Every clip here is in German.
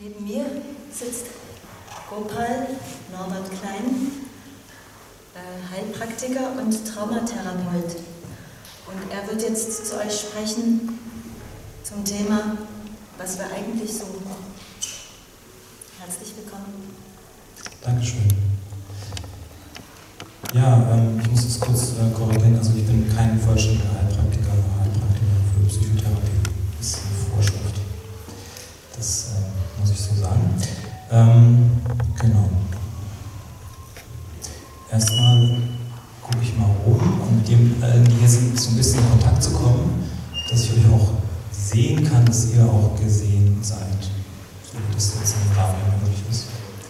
Neben mir sitzt Gopal Norbert Klein, Heilpraktiker und Traumatherapeut. Und er wird jetzt zu euch sprechen zum Thema, was wir eigentlich suchen. Herzlich willkommen. Dankeschön. Ja, ich muss das kurz korrigieren. Also ich bin kein vollständiger Heilpraktiker, aber Heilpraktiker für Psychotherapie. Das ist eine Vorschrift. Das muss ich so sagen. Genau. Erstmal gucke ich mal rum und mit dem, die hier sind, so ein bisschen in Kontakt zu kommen, dass ich euch auch sehen kann, dass ihr auch gesehen seid. So wie das jetzt im Rahmen möglich ist.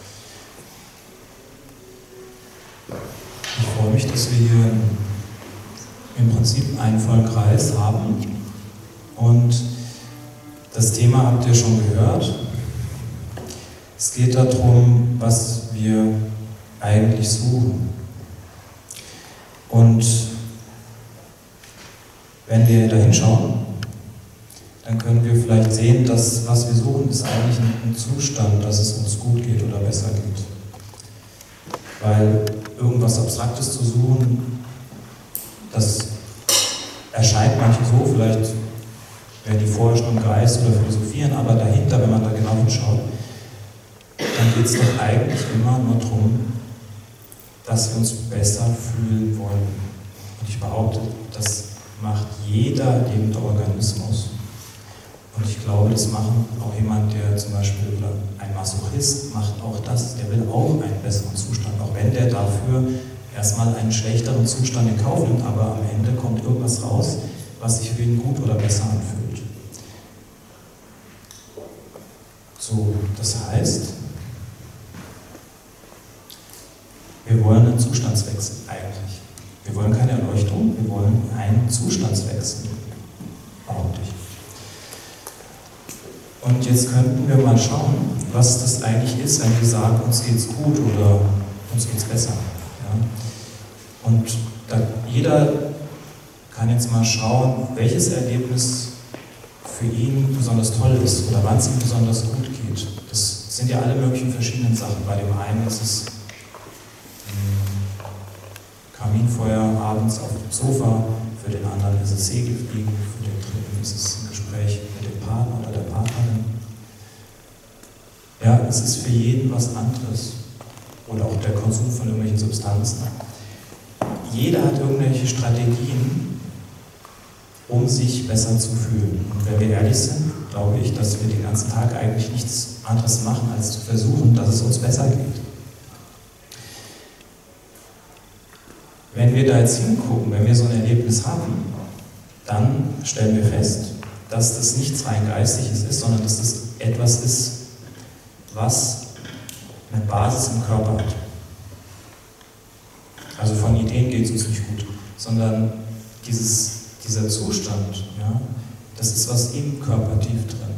Ich freue mich, dass wir hier im Prinzip einen vollen Kreis haben. Und das Thema habt ihr schon gehört. Es geht darum, was wir eigentlich suchen. Und wenn wir da hinschauen, dann können wir vielleicht sehen, dass was wir suchen, ist eigentlich ein Zustand, dass es uns gut geht oder besser geht. Weil irgendwas Abstraktes zu suchen, das erscheint manchen so, vielleicht werden die vorher schon im Geist oder philosophieren, aber dahinter, wenn man da genau hinschaut, dann geht es doch eigentlich immer nur darum, dass wir uns besser fühlen wollen. Und ich behaupte, das macht jeder lebende Organismus. Und ich glaube, das macht auch jemand, der zum Beispiel, oder ein Masochist macht auch das, der will auch einen besseren Zustand, auch wenn der dafür erstmal einen schlechteren Zustand in Kauf nimmt, aber am Ende kommt irgendwas raus, was sich für ihn gut oder besser anfühlt. So, das heißt, wir wollen einen Zustandswechsel eigentlich. Wir wollen keine Erleuchtung, wir wollen einen Zustandswechsel, behaupte ich. Und jetzt könnten wir mal schauen, was das eigentlich ist, wenn wir sagen, uns geht's gut oder uns geht's besser. Ja? Und jeder kann jetzt mal schauen, welches Erlebnis für ihn besonders toll ist oder wann es ihm besonders gut geht. Das sind ja alle möglichen verschiedenen Sachen. Bei dem einen ist es Kaminfeuer abends auf dem Sofa, für den anderen ist es Segelfliegen, für den dritten ist es ein Gespräch mit dem Partner oder der Partnerin. Ja, es ist für jeden was anderes. Oder auch der Konsum von irgendwelchen Substanzen. Jeder hat irgendwelche Strategien, um sich besser zu fühlen. Und wenn wir ehrlich sind, glaube ich, dass wir den ganzen Tag eigentlich nichts anderes machen, als zu versuchen, dass es uns besser geht. Wenn wir da jetzt hingucken, wenn wir so ein Erlebnis haben, dann stellen wir fest, dass das nichts rein Geistiges ist, sondern dass das etwas ist, was eine Basis im Körper hat. Also von Ideen geht es uns nicht gut, sondern dieser Zustand, ja, das ist was im Körper tief drin.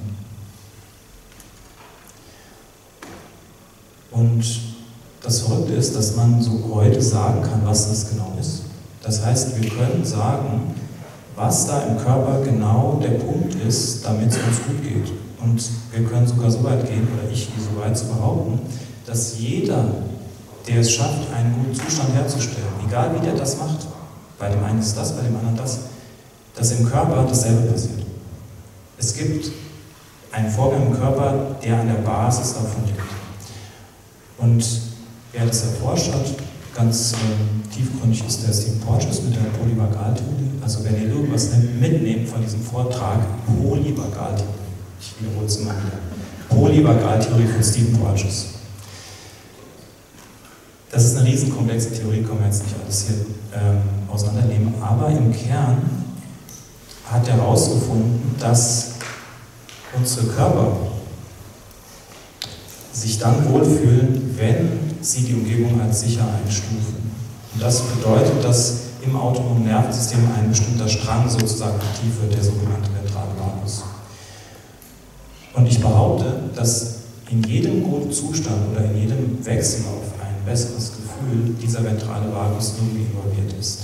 Und das Verrückte ist, dass man so heute sagen kann, was das genau ist. Das heißt, wir können sagen, was da im Körper genau der Punkt ist, damit es uns gut geht. Und wir können sogar so weit gehen, oder ich gehe so weit zu behaupten, dass jeder, der es schafft, einen guten Zustand herzustellen, egal wie der das macht, bei dem einen ist das, bei dem anderen das, dass im Körper dasselbe passiert. Es gibt einen Vorgang im Körper, der an der Basis davon liegt. Und wer das erforscht hat, ganz tiefgründig ist der Stephen Porges mit der Polyvagaltheorie. Also wenn ihr irgendwas mitnehmt von diesem Vortrag, Polyvagaltheorie, ich wiederhole es immer wieder, Polyvagaltheorie von Stephen Porges. Das ist eine riesenkomplexe Theorie, können wir jetzt nicht alles hier auseinandernehmen, aber im Kern hat er herausgefunden, dass unsere Körper sich dann wohlfühlen, wenn sie die Umgebung als sicher einstufen. Und das bedeutet, dass im autonomen Nervensystem ein bestimmter Strang sozusagen aktiv wird, der sogenannte ventrale Vagus. Und ich behaupte, dass in jedem guten Zustand oder in jedem Wechsel auf ein besseres Gefühl dieser ventrale Vagus irgendwie involviert ist.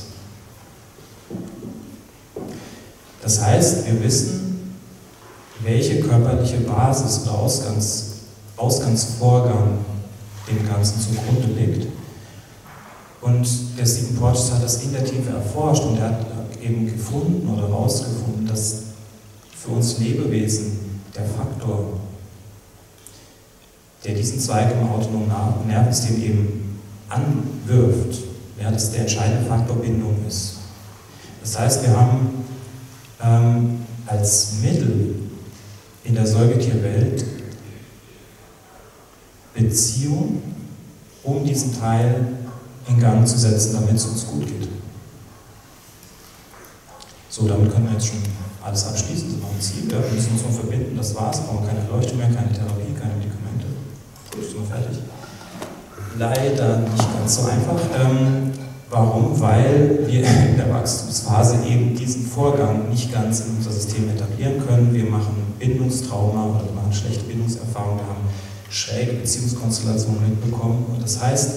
Das heißt, wir wissen, welche körperliche Basis oder Ausgangsvorgang dem Ganzen zugrunde liegt. Und der Stephen Porges hat das in der Tiefe erforscht und er hat eben gefunden oder herausgefunden, dass für uns Lebewesen der Faktor, der diesen Zweig im autonomen Nervensystem eben anwirft, ja, dass der entscheidende Faktor Bindung ist. Das heißt, wir haben als Mittel in der Säugetierwelt Beziehung, um diesen Teil in Gang zu setzen, damit es uns gut geht. So, damit können wir jetzt schon alles abschließen, das ist noch ein Ziel, wir müssen uns noch verbinden, das war's, brauchen keine Erleuchtung mehr, keine Therapie, keine Medikamente. Gut, sind wir fertig. Leider nicht ganz so einfach. Warum? Weil wir in der Wachstumsphase eben diesen Vorgang nicht ganz in unser System etablieren können. Wir machen Bindungstrauma oder wir machen schlechte Bindungserfahrungen, wir haben schräge Beziehungskonstellationen mitbekommen. Und das heißt,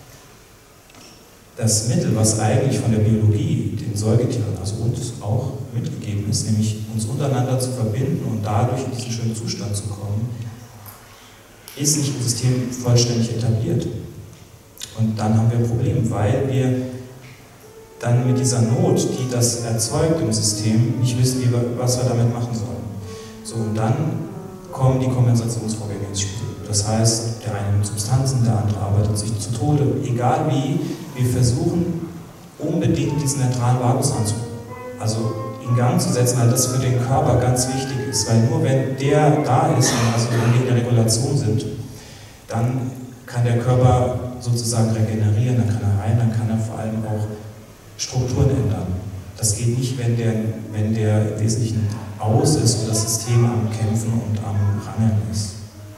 das Mittel, was eigentlich von der Biologie den Säugetieren, also uns auch mitgegeben ist, nämlich uns untereinander zu verbinden und dadurch in diesen schönen Zustand zu kommen, ist nicht im System vollständig etabliert. Und dann haben wir ein Problem, weil wir dann mit dieser Not, die das erzeugt im System, nicht wissen, was wir damit machen sollen. So, und dann kommen die Kompensationsvorgänge ins Spiel. Das heißt, der eine nimmt Substanzen, der andere arbeitet sich zu Tode. Egal wie, wir versuchen unbedingt diesen neutralen Vagus in Gang zu setzen, weil das für den Körper ganz wichtig ist. Weil nur wenn der da ist, also wenn wir in der Regulation sind, dann kann der Körper sozusagen regenerieren, dann kann er heilen, dann kann er vor allem auch Strukturen ändern. Das geht nicht, wenn der im Wesentlichen aus ist und das System am Kämpfen und am Rangeln ist.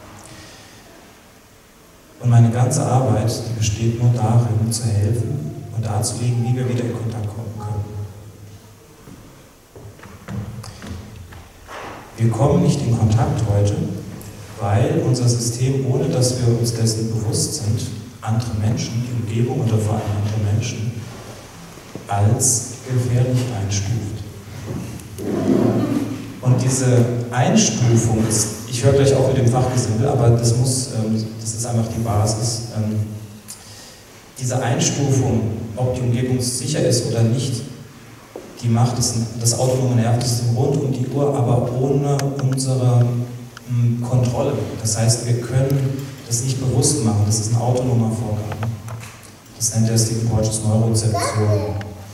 Und meine ganze Arbeit, die besteht nur darin, zu helfen und darzulegen, wie wir wieder in Kontakt kommen können. Wir kommen nicht in Kontakt heute, weil unser System, ohne dass wir uns dessen bewusst sind, andere Menschen, die Umgebung oder vor allem andere Menschen, als gefährlich einstuft. Und diese Einstufung ist, ich höre gleich auch mit dem Fachgesimpel, aber das ist einfach die Basis. Diese Einstufung, ob die Umgebung sicher ist oder nicht, die macht das autonome Nervensystem rund um die Uhr, aber ohne unsere Kontrolle. Das heißt, wir können das nicht bewusst machen, das ist ein autonomer Vorgang. Das nennt der Stephen Porges Neurozeption.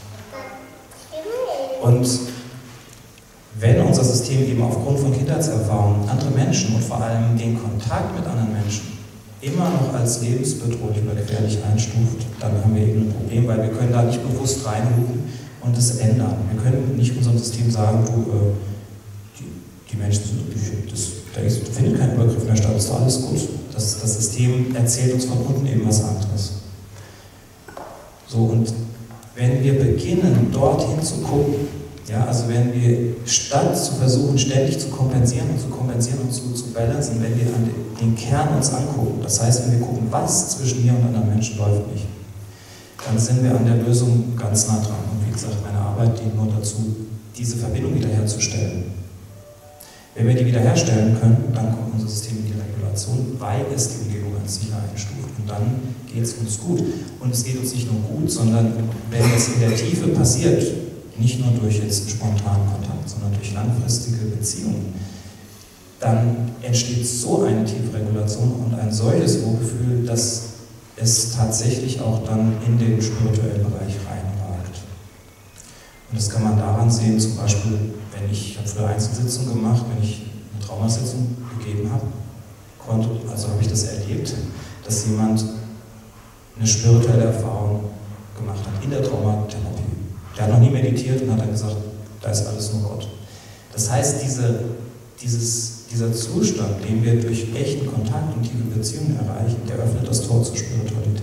Und wenn unser System eben aufgrund von Kindheitserfahrungen andere Menschen und vor allem den Kontakt mit anderen Menschen immer noch als lebensbedrohlich oder gefährlich einstuft, dann haben wir eben ein Problem, weil wir können da nicht bewusst reingucken und es ändern. Wir können nicht unserem System sagen, die Menschen sind da findet kein Übergriff mehr statt, ist doch alles gut. Das System erzählt uns von unten eben was anderes. So, und wenn wir beginnen, dorthin zu gucken, ja, also wenn wir statt zu versuchen, ständig zu kompensieren und zu balancen, wenn wir an den Kern uns angucken, das heißt, wenn wir gucken, was zwischen mir und anderen Menschen läuft nicht, dann sind wir an der Lösung ganz nah dran. Und wie gesagt, meine Arbeit dient nur dazu, diese Verbindung wiederherzustellen. Wenn wir die wiederherstellen können, dann kommt unser System in die Regulation, weil es die Umgebung als sicher einstuft. Und dann geht es uns gut. Und es geht uns nicht nur gut, sondern wenn es in der Tiefe passiert, nicht nur durch jetzt einen spontanen Kontakt, sondern durch langfristige Beziehungen, dann entsteht so eine tiefe Regulation und ein solches Wohlgefühl, dass es tatsächlich auch dann in den spirituellen Bereich reinragt. Und das kann man daran sehen, zum Beispiel, ich habe früher Einzelsitzungen gemacht, wenn ich eine Traumasitzung gegeben habe, habe ich das erlebt, dass jemand eine spirituelle Erfahrung gemacht hat in der Traumatherapie. Der hat noch nie meditiert und hat dann gesagt, da ist alles nur Gott. Das heißt, dieser Zustand, den wir durch echten Kontakt und tiefe Beziehungen erreichen, der öffnet das Tor zur Spiritualität.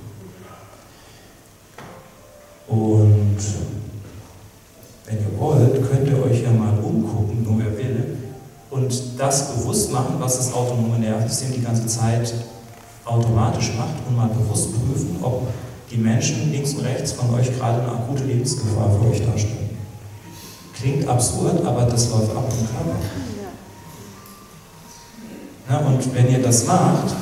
Und wenn ihr wollt, könnt ihr euch ja mal umgucken, nur wer will, und das bewusst machen, was das autonome Nervensystem die ganze Zeit automatisch macht und mal bewusst prüfen, ob die Menschen links und rechts von euch gerade eine akute Lebensgefahr für euch darstellen. Klingt absurd, aber das läuft ab im Körper. Na, und wenn ihr das macht,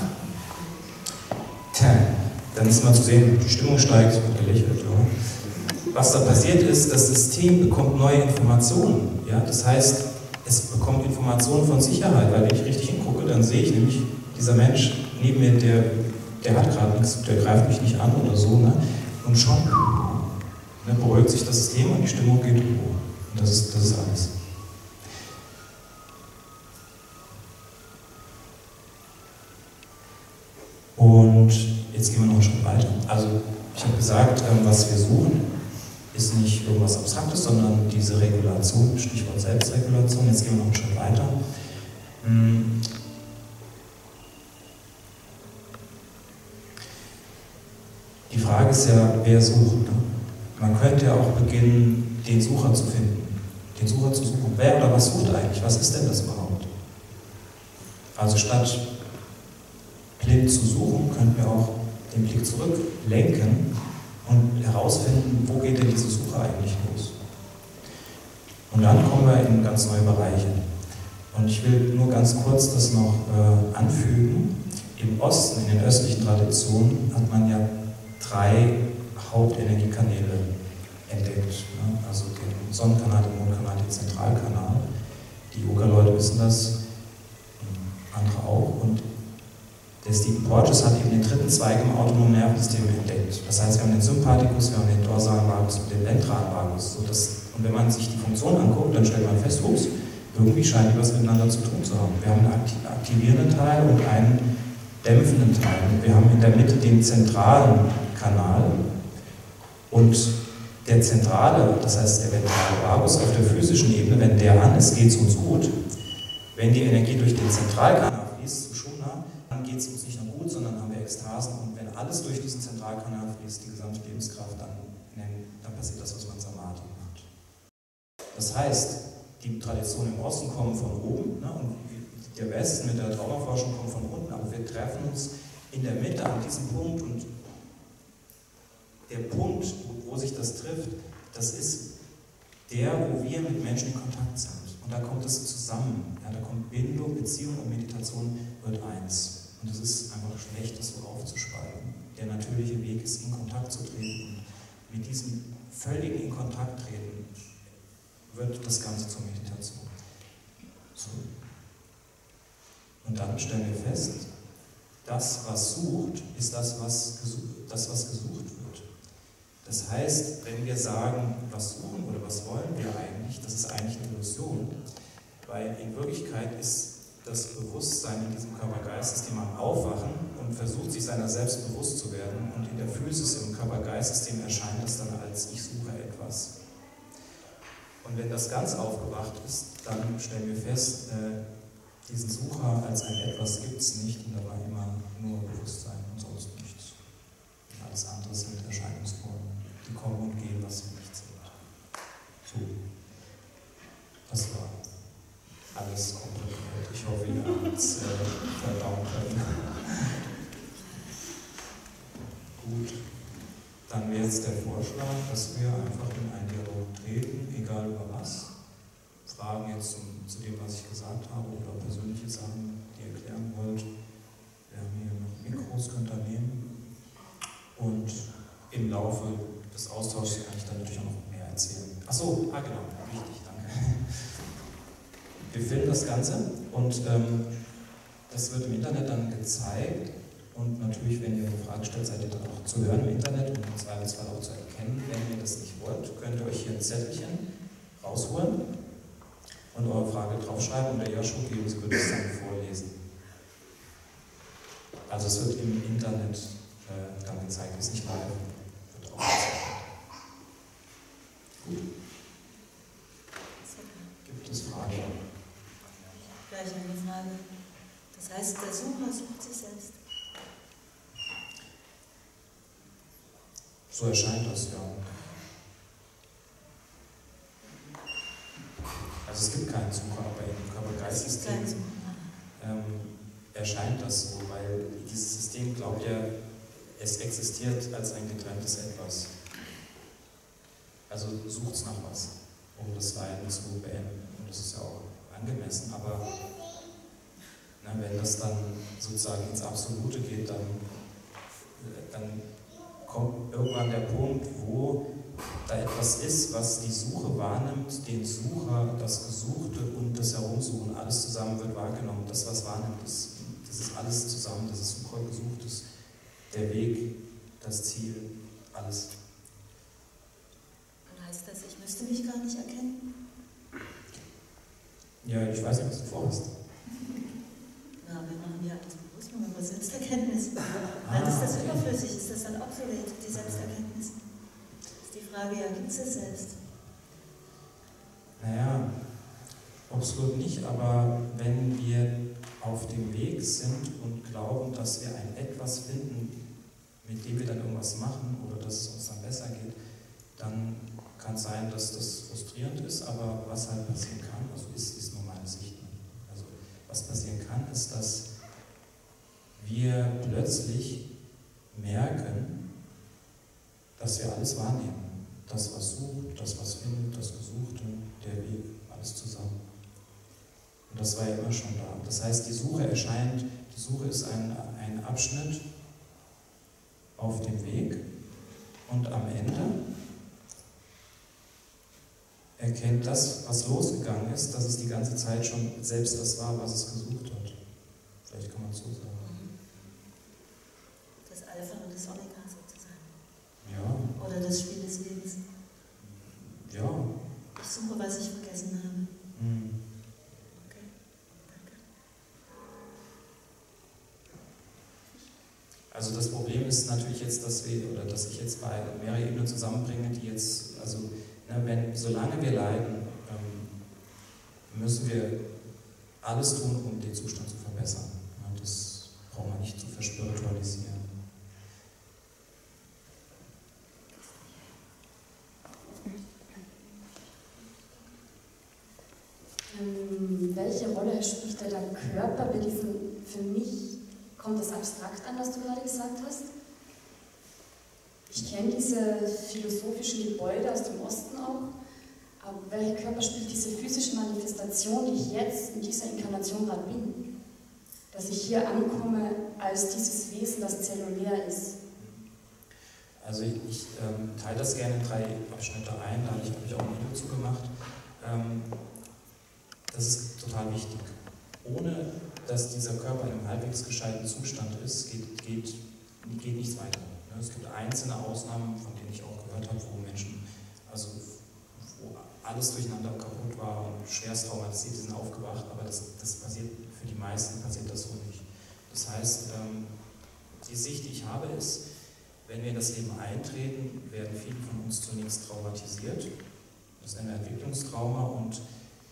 dann ist mal zu sehen, die Stimmung steigt, es wird gelächelt. Ja. Was da passiert ist, das System bekommt neue Informationen. Ja? Das heißt, es bekommt Informationen von Sicherheit, weil wenn ich richtig hingucke, dann sehe ich nämlich, dieser Mensch neben mir, der hat gerade nichts, der greift mich nicht an oder so. Ne? Und schon beruhigt sich das System und die Stimmung geht hoch. Und das ist alles. Und jetzt gehen wir noch einen Schritt weiter. Also ich habe gesagt, was wir suchen, ist nicht irgendwas Abstraktes, sondern diese Regulation, Stichwort Selbstregulation. Jetzt gehen wir noch einen Schritt weiter. Die Frage ist ja, wer sucht. Ne? Man könnte ja auch beginnen, den Sucher zu finden. Den Sucher zu suchen. Wer oder was sucht eigentlich? Was ist denn das überhaupt? Also statt blind zu suchen, könnten wir auch den Blick zurücklenken und herausfinden, wo geht denn diese Suche eigentlich los. Und dann kommen wir in ganz neue Bereiche. Und ich will nur ganz kurz das noch anfügen. Im Osten, in den östlichen Traditionen, hat man ja 3 Hauptenergiekanäle entdeckt. Ne? Also den Sonnenkanal, den Mondkanal, den Zentralkanal. Die Yoga-Leute wissen das, andere auch. Und der Stephen Porges hat eben den 3. Zweig im autonomen Nervensystem entdeckt. Das heißt, wir haben den Sympathikus, wir haben den dorsalen Vagus und den ventralen Vagus. Und wenn man sich die Funktion anguckt, dann stellt man fest, ups, irgendwie scheinen die was miteinander zu tun zu haben. Wir haben einen aktivierenden Teil und einen dämpfenden Teil. Und wir haben in der Mitte den zentralen Kanal. Und der zentrale, das heißt der ventrale Vagus auf der physischen Ebene, wenn der an ist, geht es uns gut. Wenn die Energie durch den Zentralkanal fließt, zu Shuna, dann geht es uns nicht nur gut, sondern haben wir Ekstasen. Und wenn alles durch diesen Zentralkanal fließt, die gesamte Lebenskraft, dann passiert das, was man Samadhi macht. Das heißt, die Traditionen im Osten kommen von oben, ne, und der Westen mit der Traumaforschung kommt von unten, aber wir treffen uns in der Mitte an diesem Punkt, und der Punkt, wo sich das trifft, das ist der, wo wir mit Menschen in Kontakt sind. Und da kommt es zusammen. Ja, da kommt Bindung, Beziehung und Meditation wird eins. Und es ist einfach schlecht, das so aufzuspalten. Der natürliche Weg ist, in Kontakt zu treten. Und mit diesem völligen in Kontakt treten wird das Ganze zur Meditation. So. Und dann stellen wir fest, das, was sucht, ist das, was gesucht wird. Das heißt, wenn wir sagen, was suchen oder was wollen wir eigentlich, das ist eigentlich eine Illusion, weil in Wirklichkeit ist das Bewusstsein in diesem Körper-Geist-System am Aufwachen und versucht, sich seiner selbst bewusst zu werden, und in der Physis, im Körper-Geist-System, erscheint das dann als ich suche etwas. Und wenn das ganz aufgewacht ist, dann stellen wir fest, diesen Sucher als ein Etwas gibt es nicht, und da war immer nur Bewusstsein und sonst nichts. Und alles andere sind Erscheinungsformen, die kommen und gehen, was wir nicht sind. So, das war alles kompliziert. Ich hoffe, ihr habt es verdauen können. Gut, dann wäre jetzt der Vorschlag, dass wir einfach in einen Dialog treten, egal über was. Fragen jetzt zu dem, was ich gesagt habe, oder persönliche Sachen, die ihr erklären wollt. Wir haben hier noch Mikros, könnt ihr nehmen. Und im Laufe des Austauschs kann ich dann natürlich auch noch mehr erzählen. Achso, genau, wichtig, danke. Wir filmen das Ganze, und das wird im Internet dann gezeigt. Und natürlich, wenn ihr eine Frage stellt, seid ihr dann auch zu hören im Internet und im Zweifelsfall auch zu erkennen. Wenn ihr das nicht wollt, könnt ihr euch hier ein Zettelchen rausholen und eure Frage draufschreiben und der Joshua geben, sie wird es dann vorlesen. Also es wird im Internet dann gezeigt, ist nicht live, wird auch gezeigt. Gut. Gibt es Fragen? Gleich eine Frage. Das heißt, der Sucher sucht sich selbst. So erscheint das, ja. Also es gibt keinen Sucher, aber im Körper-Geist-System erscheint das so, weil dieses System glaubt ja, es existiert als ein getrenntes Etwas. Also sucht es nach was, um das Leiden zu beenden. Und das ist ja auch angemessen, aber Na, wenn das dann sozusagen ins Absolute geht, dann kommt irgendwann der Punkt, wo da etwas ist, was die Suche wahrnimmt, den Sucher, das Gesuchte und das Herumsuchen, alles zusammen wird wahrgenommen. Das, was wahrnimmt, das ist alles zusammen, das ist Sucher, Gesuchtes, der Weg, das Ziel, alles. Und heißt das, ich müsste mich gar nicht erkennen? Ja, ich weiß nicht, was du vorhast. Na, wir machen ja alles bewusst, nur über Selbsterkenntnis. Dann ist das überflüssig, ist das dann obsolet, die Selbsterkenntnis? Ist die Frage, ja, gibt es das selbst? Naja, absolut nicht, aber wenn wir auf dem Weg sind und glauben, dass wir ein Etwas finden, mit dem wir dann irgendwas machen oder dass es uns dann besser geht, dann kann es sein, dass das frustrierend ist, aber was halt passieren kann, also ist nur meine Sicht. Also was passieren kann, ist, dass wir plötzlich merken, dass wir alles wahrnehmen. Das, was sucht, das, was findet, das Gesuchte, der Weg, alles zusammen. Und das war ja immer schon da. Das heißt, die Suche ist ein Abschnitt auf dem Weg und am Ende erkennt das, was losgegangen ist, dass es die ganze Zeit schon selbst das war, was es gesucht hat. Vielleicht kann man so sagen. Das Alpha und das Omega sozusagen. Ja. Oder das Spiel des Lebens. Ja. Ich suche, was ich vergessen habe. Mhm. Okay, danke. Also das Problem ist natürlich jetzt, dass ich jetzt bei mehrere Ebenen zusammenbringe, die jetzt, also solange wir leiden, müssen wir alles tun, um den Zustand zu verbessern. Das braucht man nicht zu verspiritualisieren. Welche Rolle spielt der Körper bei diesem, für mich kommt das abstrakt an, was du gerade gesagt hast? Ich kenne diese philosophischen Gebäude aus dem Osten auch, aber welcher Körper spielt diese physische Manifestation, die ich jetzt in dieser Inkarnation gerade bin? Dass ich hier ankomme als dieses Wesen, das zellulär ist. Also ich teile das gerne in 3 Abschnitte ein, da habe ich auch ein Video zu gemacht. Das ist total wichtig. Ohne dass dieser Körper in einem halbwegs gescheiten Zustand ist, geht nichts weiter. Es gibt einzelne Ausnahmen, von denen ich auch gehört habe, wo Menschen, also wo alles durcheinander kaputt war und schwerst traumatisiert, die sind aufgewacht, aber das passiert, für die meisten passiert das so nicht. Das heißt, die Sicht, die ich habe, ist, wenn wir in das Leben eintreten, werden viele von uns zunächst traumatisiert. Das ist ein Entwicklungstrauma und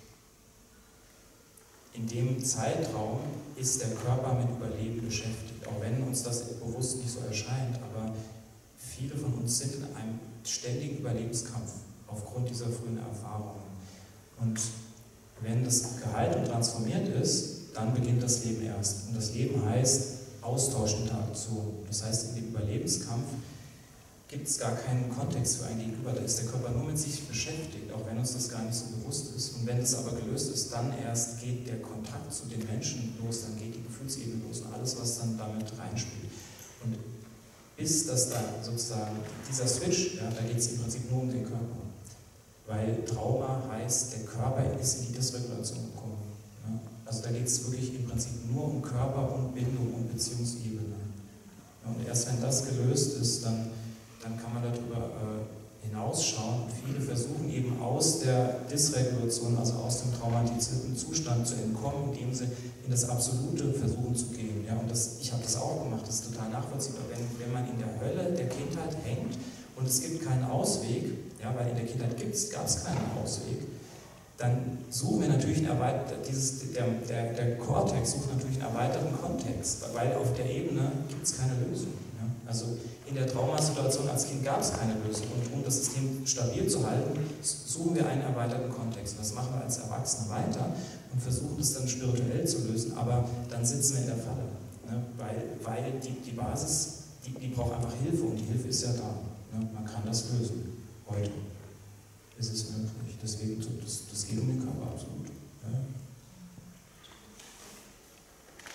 in dem Zeitraum ist der Körper mit Überleben beschäftigt, auch wenn uns das bewusst nicht so erscheint, aber viele von uns sind in einem ständigen Überlebenskampf aufgrund dieser frühen Erfahrungen. Und wenn das geheilt und transformiert ist, dann beginnt das Leben erst. Und das Leben heißt Austausch, Interaktion. Das heißt, in dem Überlebenskampf gibt es gar keinen Kontext für ein Gegenüber, da ist der Körper nur mit sich beschäftigt, auch wenn uns das gar nicht so bewusst ist. Und wenn das aber gelöst ist, dann erst geht der Kontakt zu den Menschen los, dann geht die Gefühlsebene los und alles, was dann damit reinspielt. Und bis das dann sozusagen, dieser Switch, ja, da geht es im Prinzip nur um den Körper. Weil Trauma heißt, der Körper ist in die Dysregulation gekommen. Ja. Also da geht es wirklich im Prinzip nur um Körper und Bindung und Beziehungsebene. Ja, und erst wenn das gelöst ist, dann kann man darüber hinausschauen. Und viele versuchen eben aus der Dysregulation, also aus dem traumatisierten Zustand zu entkommen, indem sie in das Absolute versuchen zu gehen. Ja, und ich habe das auch gemacht, das ist total nachvollziehbar. Wenn man in der Hölle der Kindheit hängt und es gibt keinen Ausweg, ja, weil in der Kindheit gab es keinen Ausweg, dann suchen wir natürlich der Kortex sucht natürlich einen erweiterten Kontext, weil auf der Ebene gibt es keine Lösung. Ja. Also in der Traumasituation als Kind gab es keine Lösung und um das System stabil zu halten, suchen wir einen erweiterten Kontext. Das machen wir als Erwachsene weiter und versuchen es dann spirituell zu lösen, aber dann sitzen wir in der Falle, ne? weil die Basis, die braucht einfach Hilfe und die Hilfe ist ja da. Ne? Man kann das lösen, heute ist es möglich. Deswegen, das geht um den Körper absolut. Ja.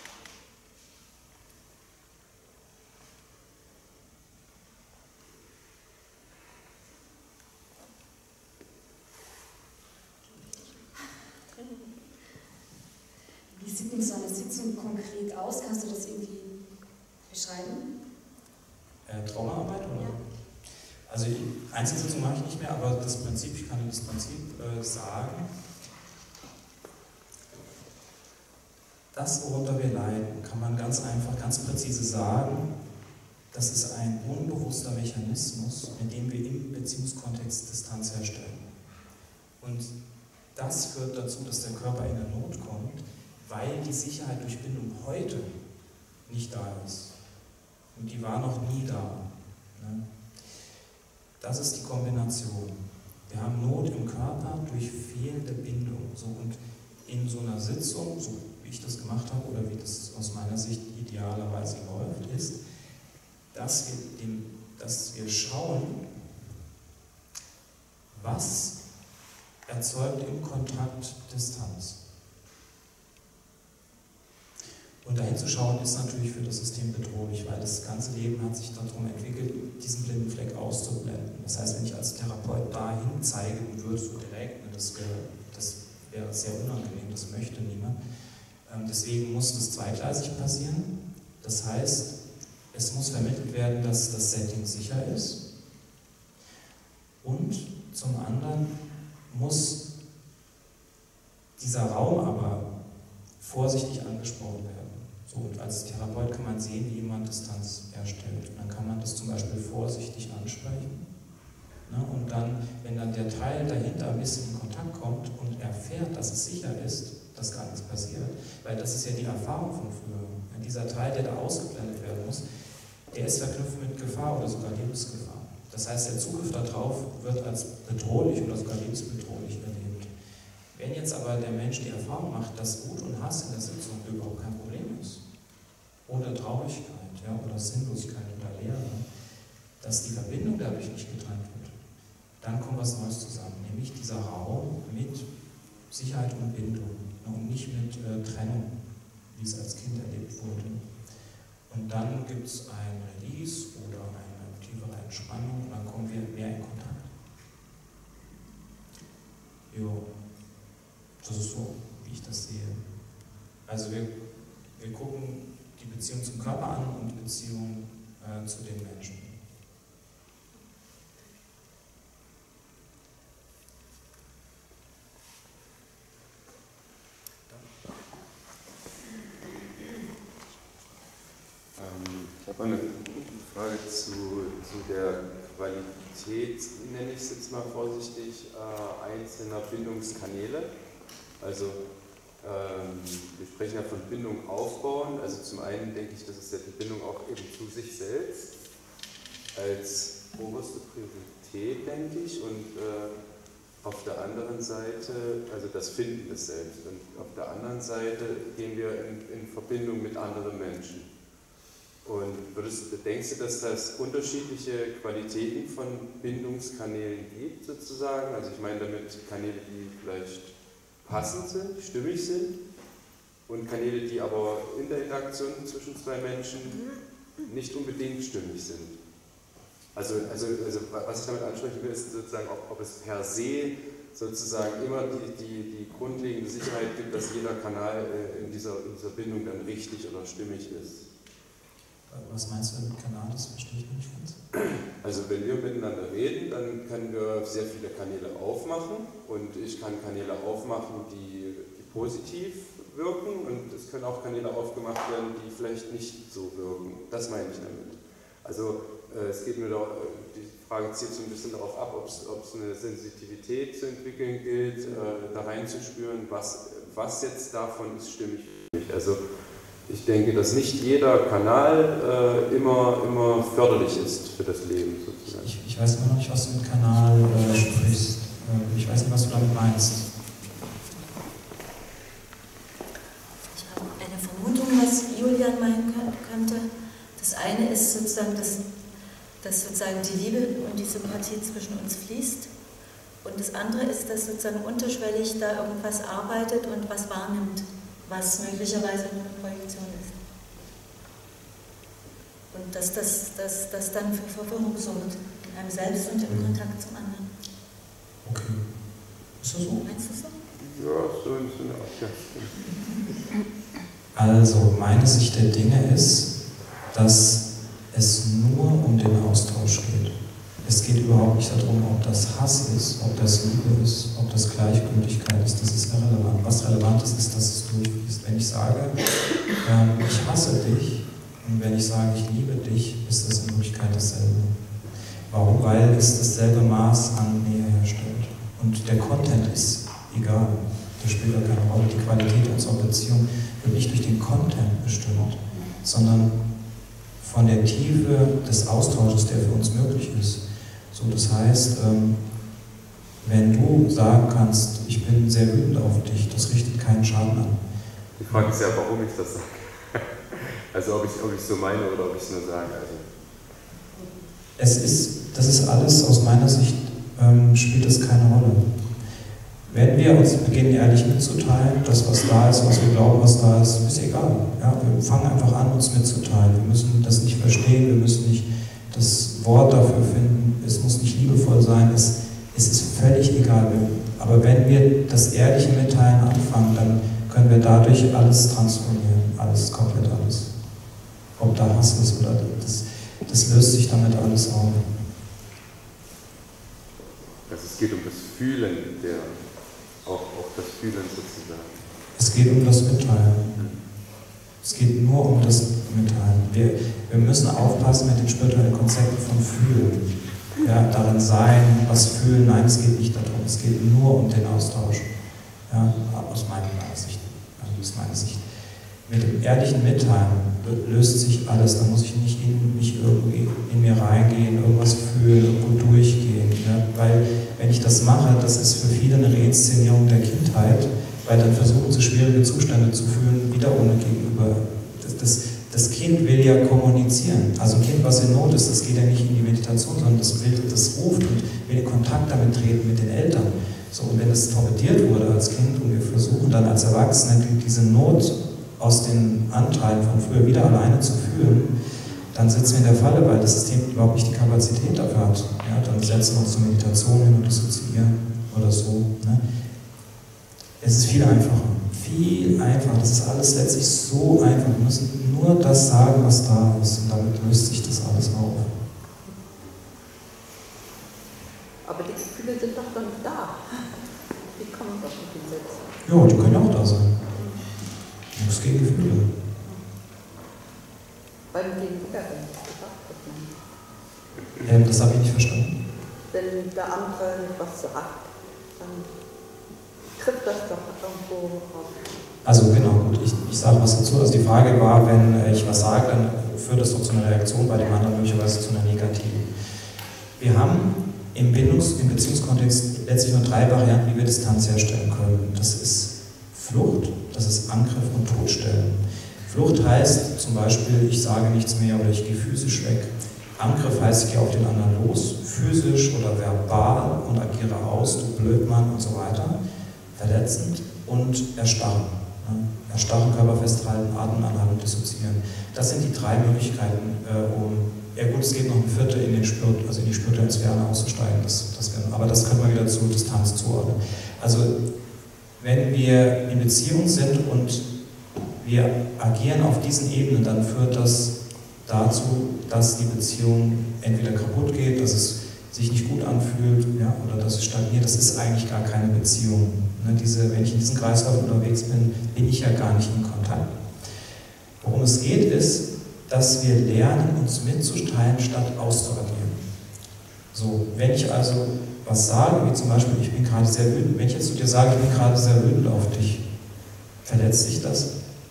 denn so eine Sitzung konkret aus? Kannst du das irgendwie beschreiben? Traumaarbeit, oder? Ja. Also Einzelsitzung mache ich nicht mehr, aber das Prinzip, ich kann Ihnen das Prinzip sagen. Das, worunter wir leiden, kann man ganz einfach, ganz präzise sagen, das ist ein unbewusster Mechanismus, mit dem wir im Beziehungskontext Distanz herstellen. Und das führt dazu, dass der Körper in eine Not kommt, weil die Sicherheit durch Bindung heute nicht da ist. Und die war noch nie da. Das ist die Kombination. Wir haben Not im Körper durch fehlende Bindung. So, und in so einer Sitzung, so wie ich das gemacht habe oder wie das aus meiner Sicht idealerweise läuft, ist, dass wir schauen, was erzeugt im Kontakt Distanz. Und dahin zu schauen, ist natürlich für das System bedrohlich, weil das ganze Leben hat sich darum entwickelt, diesen blinden Fleck auszublenden. Das heißt, wenn ich als Therapeut dahin zeigen würde, so direkt, das wäre sehr unangenehm, das möchte niemand. Deswegen muss das zweigleisig passieren. Das heißt, es muss vermittelt werden, dass das Setting sicher ist. Und zum anderen muss dieser Raum aber vorsichtig angesprochen werden. So, und als Therapeut kann man sehen, wie jemand Distanz herstellt. Und dann kann man das zum Beispiel vorsichtig ansprechen. Und dann, wenn dann der Teil dahinter ein bisschen in Kontakt kommt und erfährt, dass es sicher ist, dass gar nichts passiert, weil das ist ja die Erfahrung von früher. Dieser Teil, der da ausgeblendet werden muss, der ist verknüpft mit Gefahr oder sogar Lebensgefahr. Das heißt, der Zugriff darauf wird als bedrohlich oder sogar lebensbedrohlich erlebt. Wenn jetzt aber der Mensch die Erfahrung macht, dass Wut und Hass in der Sitzung überhaupt kein Problem ist, oder Traurigkeit, ja, oder Sinnlosigkeit oder Leere, dass die Verbindung dadurch nicht getrennt wird, dann kommt was Neues zusammen, nämlich dieser Raum mit Sicherheit und Bindung und nicht mit Trennung, wie es als Kind erlebt wurde. Und dann gibt es ein Release oder eine tiefere Entspannung und dann kommen wir mehr in Kontakt. Jo, das ist so, wie ich das sehe. Also wir gucken die Beziehung zum Körper an und die Beziehung zu den Menschen. Ich habe eine Frage zu der Qualität, nenne ich es jetzt mal vorsichtig, einzelner Bindungskanäle. Also wir sprechen ja von Bindung aufbauen. Also zum einen denke ich, das ist ja die Bindung auch eben zu sich selbst als oberste Priorität, denke ich. Und auf der anderen Seite, also das Finden des Selbst. Und auf der anderen Seite gehen wir in Verbindung mit anderen Menschen. Und denkst du, dass das unterschiedliche Qualitäten von Bindungskanälen gibt, sozusagen? Also ich meine damit Kanäle, die vielleicht passend sind, stimmig sind, und Kanäle, die aber in der Interaktion zwischen zwei Menschen nicht unbedingt stimmig sind. Also was ich damit ansprechen will, ist sozusagen, ob es per se sozusagen immer die grundlegende Sicherheit gibt, dass jeder Kanal in dieser Bindung dann richtig oder stimmig ist. Was meinst du mit Kanal? Das verstehe ich nicht ganz. Also wenn wir miteinander reden, dann können wir sehr viele Kanäle aufmachen und ich kann Kanäle aufmachen, die positiv wirken und es können auch Kanäle aufgemacht werden, die vielleicht nicht so wirken. Das meine ich damit. Also es geht mir doch, die Frage zielt so ein bisschen darauf ab, ob es eine Sensitivität zu entwickeln gilt, da reinzuspüren, was jetzt davon ist stimmig für mich. Also ich denke, dass nicht jeder Kanal immer förderlich ist für das Leben, sozusagen. Ich weiß immer noch nicht, was du mit Kanal sprichst. Ich weiß nicht, was du damit meinst. Ich habe eine Vermutung, was Julian meinen könnte. Das eine ist sozusagen, dass sozusagen die Liebe und die Sympathie zwischen uns fließt. Und das andere ist, dass sozusagen unterschwellig da irgendwas arbeitet und was wahrnimmt, was möglicherweise eine Projektion ist. Und dass das dann für Verwirrung sorgt, in einem selbst und im Kontakt zum anderen. Okay. Ist das so? Meinst du so? Ja, so in so einer Art, ja. Also, meine Sicht der Dinge ist, dass es nur um den Austausch geht. Es geht überhaupt nicht darum, ob das Hass ist, ob das Liebe ist, ob das Gleichgültigkeit ist. Das ist irrelevant. Was relevant ist, ist, dass es durchfließt. Wenn ich sage, ich hasse dich, und wenn ich sage, ich liebe dich, ist das in Wirklichkeit dasselbe. Warum? Weil es dasselbe Maß an Nähe herstellt. Und der Content ist egal. Das spielt ja keine Rolle. Die Qualität unserer Beziehung wird nicht durch den Content bestimmt, sondern von der Tiefe des Austausches, der für uns möglich ist. So, das heißt, wenn du sagen kannst, ich bin sehr wütend auf dich, das richtet keinen Schaden an. Die Frage ist ja, warum ich das sage. Also ob ich so meine oder ob ich es nur sage. Also. Das ist alles aus meiner Sicht, spielt das keine Rolle. Wenn wir uns beginnen, ehrlich mitzuteilen, das, was da ist, was wir glauben, was da ist, ist egal. Ja, wir fangen einfach an, uns mitzuteilen. Wir müssen das nicht verstehen, wir müssen nicht das Wort dafür finden, es muss nicht liebevoll sein, es ist völlig egal. Aber wenn wir das ehrliche Mitteilen anfangen, dann können wir dadurch alles transformieren, alles, komplett alles. Ob da Hass ist oder das löst sich damit alles auf. Also es geht um das Fühlen, auch das Fühlen sozusagen. Es geht um das Mitteilen. Es geht nur um das Mitteilen. Wir müssen aufpassen mit den spirituellen Konzepten von Fühlen. Ja, darin sein, was fühlen, nein, es geht nicht darum. Es geht nur um den Austausch. Ja, aus meiner Sicht. Also aus meiner Sicht. Mit dem ehrlichen Mitteilen löst sich alles. Da muss ich nicht irgendwie in mir reingehen, irgendwas fühlen, irgendwo durchgehen. Ja? Weil, wenn ich das mache, das ist für viele eine Reinszenierung der Kindheit, weil dann versuchen sie schwierige Zustände zu fühlen, wieder ohne Gegenüber. Das Kind will ja kommunizieren. Also ein Kind, was in Not ist, das geht ja nicht in die Meditation, sondern das ruft und will in Kontakt damit treten mit den Eltern. So, und wenn es torpediert wurde als Kind und wir versuchen dann als Erwachsene diese Not aus den Anteilen von früher wieder alleine zu fühlen, dann sitzen wir in der Falle, weil das System überhaupt nicht die Kapazität dafür hat. Ja, dann setzen wir uns zur Meditation hin und dissoziieren oder so. Ne? Es ist viel einfacher. Viel einfacher. Das ist alles letztlich so einfach. Wir müssen nur das sagen, was da ist. Und damit löst sich das alles auf. Aber die Gefühle sind doch dann da. Die kommen doch mit den Sätzen. Ja, die können ja auch da sein. Nichts gegen Gefühle. Beim Gegenüber, wenn es gesagt wird. Das habe ich nicht verstanden. Wenn der andere was sagt, dann trifft das doch irgendwo auf. Also genau, gut, ich sage was dazu. Also die Frage war, wenn ich was sage, dann führt das doch zu einer Reaktion, bei dem anderen möglicherweise zu einer negativen. Wir haben im Beziehungskontext letztlich nur 3 Varianten, wie wir Distanz herstellen können. Das ist Flucht, das ist Angriff und Todstellen. Flucht heißt zum Beispiel, ich sage nichts mehr oder ich gehe physisch weg. Angriff heißt, ich gehe auf den anderen los, physisch oder verbal und agiere aus, du Blödmann und so weiter. Verletzend und erstarren. Erstarren, Körper festhalten, Atem anhalten und dissoziieren. Das sind die 3 Möglichkeiten, ja gut, es geht noch eine 4. in die spirituelle Sphäre auszusteigen, aber das können wir wieder zur Distanz zuordnen. Also, wenn wir in Beziehung sind und wir agieren auf diesen Ebenen, dann führt das dazu, dass die Beziehung entweder kaputt geht, dass es sich nicht gut anfühlt, ja, oder dass es stagniert. Das ist eigentlich gar keine Beziehung. Ne, wenn ich in diesen Kreislauf unterwegs bin, bin ich ja gar nicht in Kontakt. Worum es geht, ist, dass wir lernen, uns mitzuteilen, statt auszuagieren. So, wenn ich also was sage, wie zum Beispiel, ich bin gerade sehr wütend, wenn ich jetzt zu dir sage, ich bin gerade sehr wütend auf dich, verletzt dich das?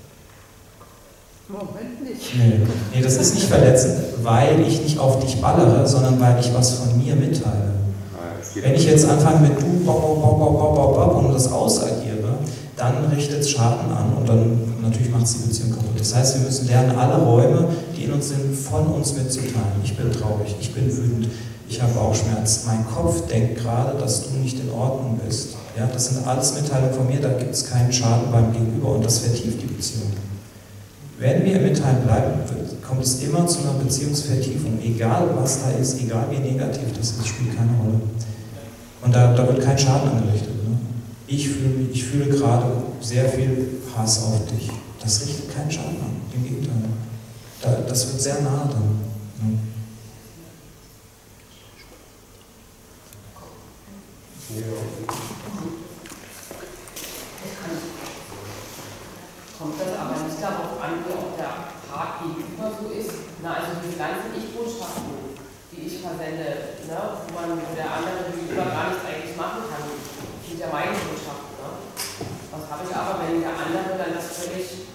Moment nicht. Nee, das ist nicht verletzend, weil ich nicht auf dich ballere, sondern weil ich was von mir mitteile. Wenn ich jetzt anfange mit du und das ausagiere, dann richtet es Schaden an und dann natürlich macht es die Beziehung kaputt. Das heißt, wir müssen lernen, alle Räume, die in uns sind, von uns mitzuteilen. Ich bin traurig, ich bin wütend, ich habe Bauchschmerz. Mein Kopf denkt gerade, dass du nicht in Ordnung bist. Ja, das sind alles Mitteilungen von mir, da gibt es keinen Schaden beim Gegenüber und das vertieft die Beziehung. Wenn wir im Mitteilen bleiben, kommt es immer zu einer Beziehungsvertiefung. Egal was da ist, egal wie negativ das ist, spielt keine Rolle. Und da wird kein Schaden angerichtet. Ne? Ich fühle gerade sehr viel Hass auf dich. Das richtet keinen Schaden an, im Gegenteil. Das wird sehr nah dann. Ja. Kommt das aber nicht darauf an, wie auch der Part gegenüber so ist? Na, also diese ganzen Ich-Botschaften, die ich versende, ne, wo der andere gegenüber gar nichts eigentlich machen kann, sind ja meine Botschaften. Ne? Was habe ich aber, wenn der andere dann das völlig